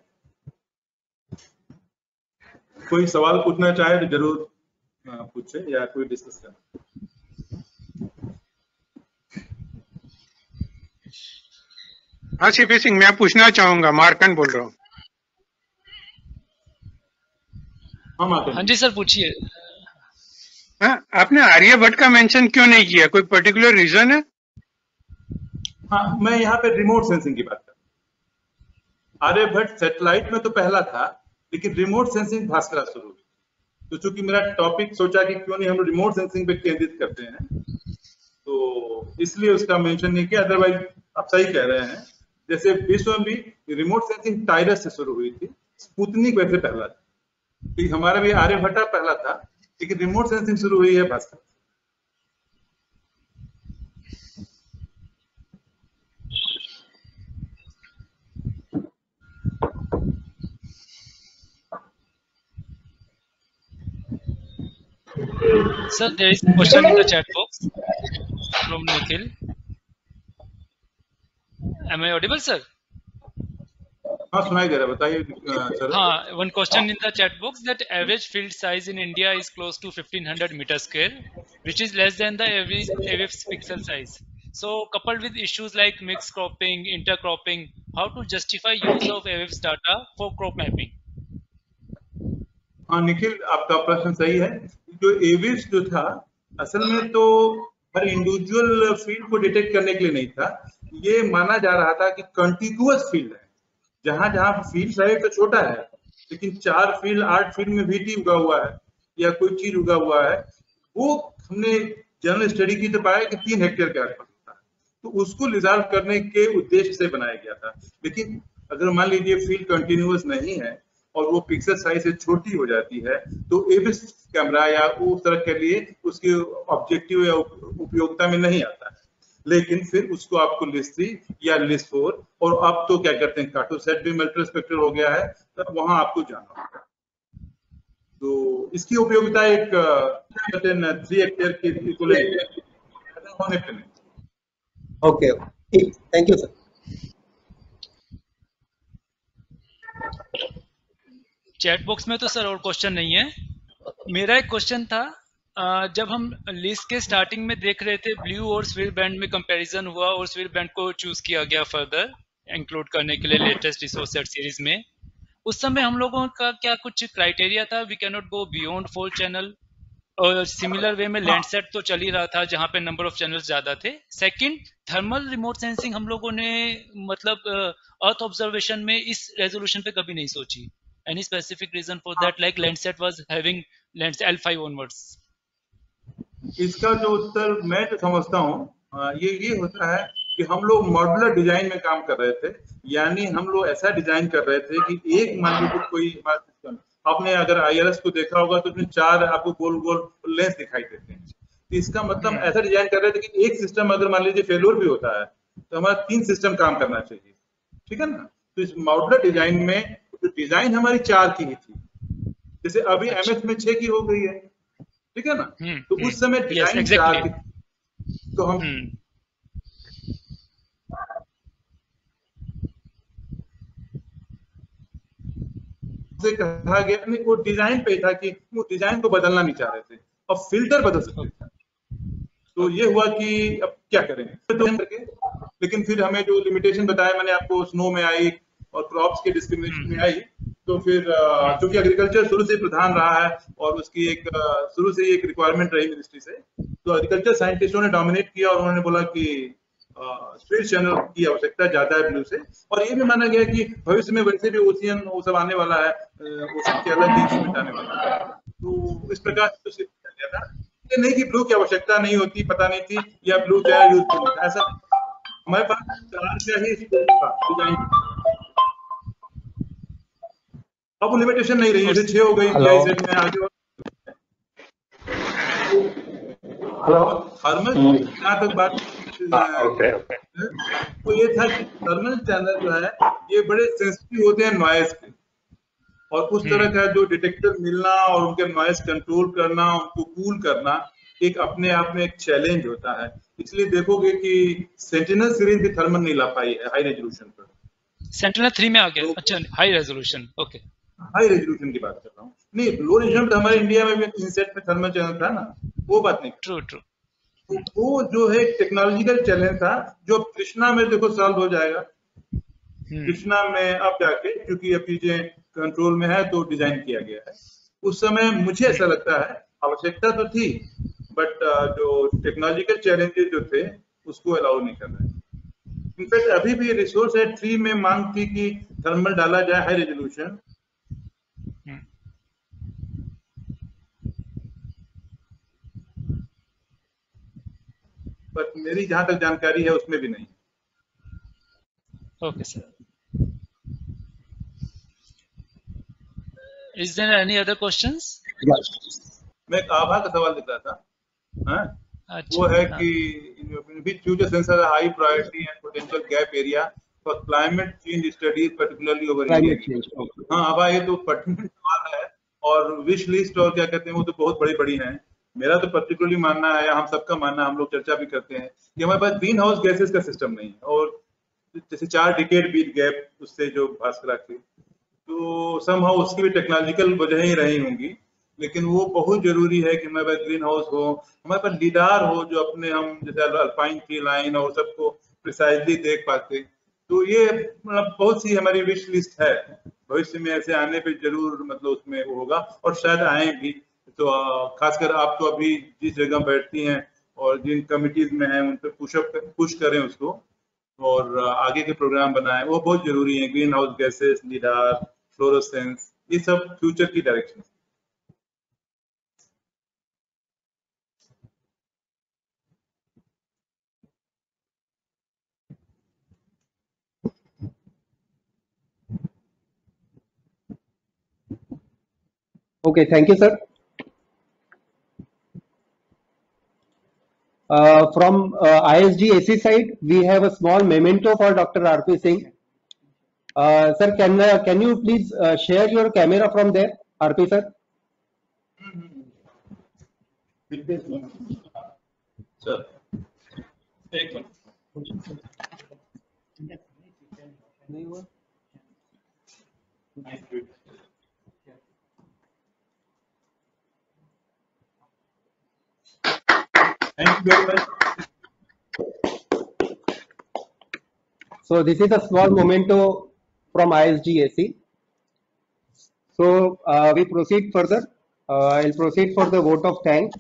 कोई सवाल पूछना चाहे तो जरूर पूछे या कोई डिस्कस करें। हाँ सीपी सिंह, मैं पूछना चाहूंगा, मार्कंड बोल रहा हूँ। हाँ मार्कंड। हाँ जी सर पूछिए। हाँ, आपने आर्यभट्ट का मेंशन क्यों नहीं किया, कोई पर्टिकुलर रीजन है? हाँ, मैं यहाँ पे रिमोट सेंसिंग की बात कर रहा हूँ। आर्यभट्ट सैटेलाइट में तो पहला था, लेकिन रिमोट सेंसिंग भास्कर शुरू हुई। तो चूंकि मेरा टॉपिक सोचा कि क्यों नहीं हम रिमोट सेंसिंग पे केंद्रित करते हैं, तो इसलिए उसका मेंशन नहीं किया। अदरवाइज आप सही कह रहे हैं, जैसे विश्व में भी रिमोट सेंसिंग टाइरस से शुरू हुई थी, स्पुतनिक वैसे पहला था, तो हमारा भी आर्यभट्टा पहला था, लेकिन रिमोट सेंसिंग शुरू हुई है Bhaskar. Sir, there is a question in the chat box from Nikhil. Am I audible, sir? हाँ सुनाई दे रहा है, बताइए सर। हाँ, one question in the chat box that average field size in India is close to fifteen hundred meter square, which is less than the average A W I F pixel size. So, coupled with issues like mixed cropping, intercropping, how to justify use of A W I F data for crop mapping? हाँ निखिल, आपका प्रश्न सही है। जो Aves जो था असल में तो हर इंडिविजुअल फील्ड को डिटेक्ट करने के लिए नहीं था, ये माना जा रहा था कि कंटिन्यूअस फील्ड है, जहां जहां फील्ड साइज तो छोटा है लेकिन चार फील्ड आठ फील्ड में वीटी उगा हुआ है या कोई चीज उगा हुआ है, वो हमने जनरल स्टडी की तो पाया कि तीन हेक्टेयर के आसपास था, तो उसको रिजॉल्व करने के उद्देश्य से बनाया गया था। लेकिन अगर मान लीजिए फील्ड कंटिन्यूअस नहीं है और वो पिक्सल साइज से छोटी हो जाती है, तो एविस कैमरा या उस तरह के लिए उसके ऑब्जेक्टिव या उपयोगिता में नहीं आता है। लेकिन फिर उसको आपको लिस्ट थ्री या लिस्ट फोर और अब तो क्या करते हैं कार्टोसैट भी मल्टी स्पेक्ट्रल हो गया है, तो वहां आपको जाना होगा। तो इसकी उपयोगिता एक थ्री हेक्टेयर के होने पे नहीं। ओके, ठीक, thank you sir. Chat box में तो सर और क्वेश्चन नहीं है। मेरा एक क्वेश्चन था, जब हम लिस्ट के स्टार्टिंग में देख रहे थे ब्लू और स्वीट बैंड में कंपैरिजन हुआ और स्वीट बैंड को चूज किया गया फर्दर इंक्लूड करने के लिए लेटेस्ट रिसोर्स सेट सीरीज में, उस समय हम लोगों का क्या कुछ क्राइटेरिया था? We can not go beyond four channel, और सिमिलर वे में लैंडसेट तो चल ही रहा था जहां पे नंबर ऑफ चैनल्स ज्यादा थे। सेकंड, थर्मल रिमोट सेंसिंग हम लोगों ने मतलब अर्थ ऑब्जर्वेशन में इस रेजोल्यूशन पे कभी नहीं सोची। Any specific reason for that, like Landsat was having Landsat L five onwards? इसका जो उत्तर मैं तो समझता हूँ ये ये होता है कि हम लोग मॉड्यूलर डिजाइन में काम कर रहे थे, यानी हम लोग ऐसा डिजाइन कर रहे थे कि एक मान लीजिए कोई आपने अगर आई एल एस को देखा होगा तो उसमें चार आपको गोल गोल लेंस दिखाई देते हैं। तो इसका मतलब ऐसा डिजाइन कर रहे थे कि एक सिस्टम अगर मान लीजिए फेल्योर भी होता है तो हमारा तीन सिस्टम काम करना चाहिए, ठीक है ना। तो इस मॉड्यूलर डिजाइन में तो डिजाइन हमारी चार की ही थी, जैसे अभी एम एस में छह की हो गई है, ठीक है ना। तो उस समय डिजाइन चार की, तो हम उनसे कहा गया नहीं, वो डिजाइन पे था कि वो डिजाइन को बदलना नहीं चाह रहे थे और फिल्टर बदल सकते थे। तो ये हुआ कि अब क्या करें तो करके, लेकिन फिर हमें जो लिमिटेशन बताया मैंने आपको, स्नो में आई और क्रॉप्स के डिस्क्रिमिनेशन में आई, तो फिर चूंकि एग्रीकल्चर शुरू से प्रधान रहा है और उसकी एक शुरू से ही एक रिक्वायरमेंट रही मिनिस्ट्री से, तो एग्रीकल्चर साइंटिस्टों ने डोमिनेट किया और उन्होंने बोला कि स्विच चैनल की आवश्यकता ज्यादा है ब्लू से, और ये भी माना गया कि भविष्य में वैसे भी ओशियन वो सब आने वाला है, ओशियन के अलग ही सीमित आने वाला है, तो इस प्रकार से शिफ्ट किया गया था। ये नहीं कि ब्लू की आवश्यकता नहीं होती, पता नहीं थी, या ब्लू क्या यूजफुल था, ऐसा हमारे पास चार क्या ही डिजाइन, अब वो लिमिटेशन नहीं रही, जैसे छह हो गई जीआई सेट में आगे। हेलो थर्मल, जहाँ तक बात ओके ओके, तो ये था कि थर्मल चैनल जो है ये बड़े सेंसिटिव होते हैं नॉइस पे, और उस तरह का जो डिटेक्टर मिलना और उनके नॉइस कंट्रोल करना, उनको कूल करना एक अपने आप में एक चैलेंज होता है। इसलिए देखोगे कि सेंटिनल सीरीज भी थर्मल नहीं ला पाई है हाई रेजोल्यूशन पर। सेंटिनल थ्री में आ गया, अच्छा high resolution, okay high resolution की बात कर रहा हूँ, नहीं लो रेजोल्यूशन तो हमारे इंडिया में भी इनसेट में थर्मल चैनल था ना, वो बात नहीं। ट्रू ट्रू, वो जो है टेक्नोलॉजिकल चैलेंज था जो कृष्णा में देखो सॉल्व हो जाएगा। कृष्णा में अब जाके क्योंकि अब चीजें कंट्रोल में है तो डिजाइन किया गया है। उस समय मुझे ऐसा लगता है आवश्यकता तो थी, बट जो टेक्नोलॉजिकल चैलेंजेस जो थे उसको अलाउ नहीं कर रहे। इनफैक्ट अभी भी रिसोर्स एट थ्री में मांग थी कि थर्मल डाला जाए हाई रेजोल्यूशन, बट मेरी जहां तक जानकारी है उसमें भी नहीं। Okay sir, is there any other questions? मैं एक आभा का सवाल लिख रहा था, हाँ? अच्छा, वो है हाँ। कि which future sensor high priority and potential gap area for climate change studies particularly over India. हाँ आभा, ये तो पर्टिनेंट सवाल है, और विश लिस्ट और क्या कहते हैं वो तो बहुत बड़ी बड़ी हैं। मेरा तो पर्टिकुलरली मानना है, हम सबका मानना, हम लोग चर्चा भी करते हैं कि हमारे पास ग्रीन हाउस गैसेस का सिस्टम नहीं है, और जैसे चार डिकेड बीत गैप उससे जो भास्करा की, तो समहाउ उसकी भी टेक्नोलॉजिकल वजह ही रही होंगी, लेकिन वो बहुत जरूरी है कि हमारे पास ग्रीन हाउस हो, हमारे पास लीडार हो जो अपने हम जैसे अल्पाइन ट्री लाइन और सबको प्रिसाइजली देख पाते। तो ये मतलब बहुत सी हमारी विश लिस्ट है, भविष्य में ऐसे आने पे जरूर मतलब उसमें वो होगा, और शायद आए भी। तो खासकर आप तो अभी जिस जगह बैठती हैं और जिन कमिटीज में हैं उन पर पुशअप पुश करें उसको, और आगे के प्रोग्राम बनाएं, वो बहुत जरूरी है। Greenhouse gases, lidar, fluorescence, ये सब फ्यूचर की direction. Okay, thank you, sir. Uh, from uh, I S G A C side, we have a small memento for Doctor R P Singh. Uh, sir, can uh, can you please uh, share your camera from there, R P sir? Sir, एक minute. Thank you very much. So this is a small memento from I S G A C. So uh, we proceed further. Uh, I'll proceed for the vote of thanks.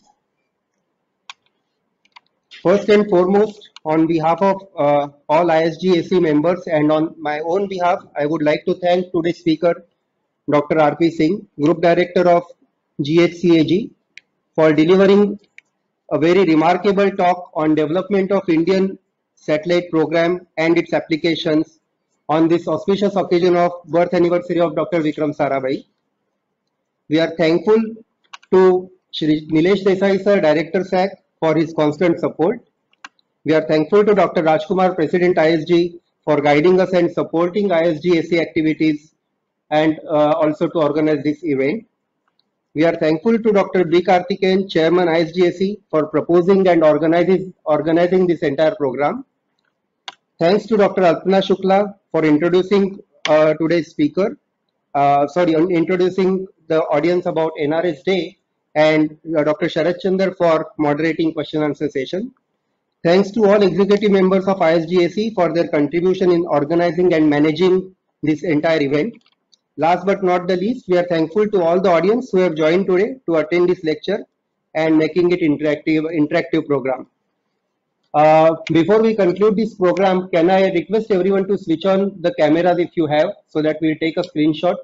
First and foremost, on behalf of uh, all I S G A C members and on my own behalf, I would like to thank today's speaker, Doctor R P Singh, Group Director of G H C A G, for delivering a very remarkable talk on development of Indian satellite program and its applications on this auspicious occasion of birth anniversary of Doctor Vikram Sarabhai. We are thankful to Shri Nilesh Desai sir, Director S A C, for his constant support. We are thankful to Doctor Rajkumar, President I S G, for guiding us and supporting I S G A C activities and uh, also to organize this event. We are thankful to Doctor B. Karthikeyan, Chairman I S G A C, for proposing and organizing, organizing this entire program. Thanks to Doctor Alpana Shukla for introducing uh, today's speaker. uh, sorry, on introducing the audience about N R S Day, and uh, Doctor Sharat Chandra for moderating question answer session. Thanks to all executive members of I S G A C for their contribution in organizing and managing this entire event. Last but not the least, we are thankful to all the audience who have joined today to attend this lecture and making it interactive, interactive program. Uh, before we conclude this program, can I request everyone to switch on the cameras if you have, so that we'll take a screenshot.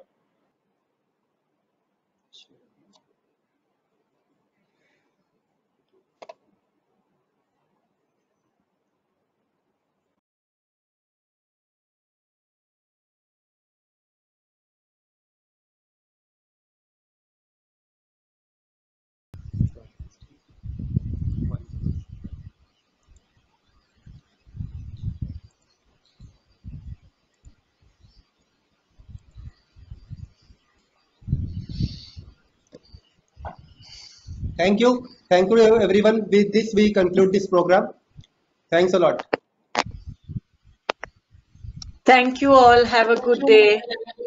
Thank you. Thank you everyone. With this, we conclude this program. Thanks a lot. Thank you all. Have a good day.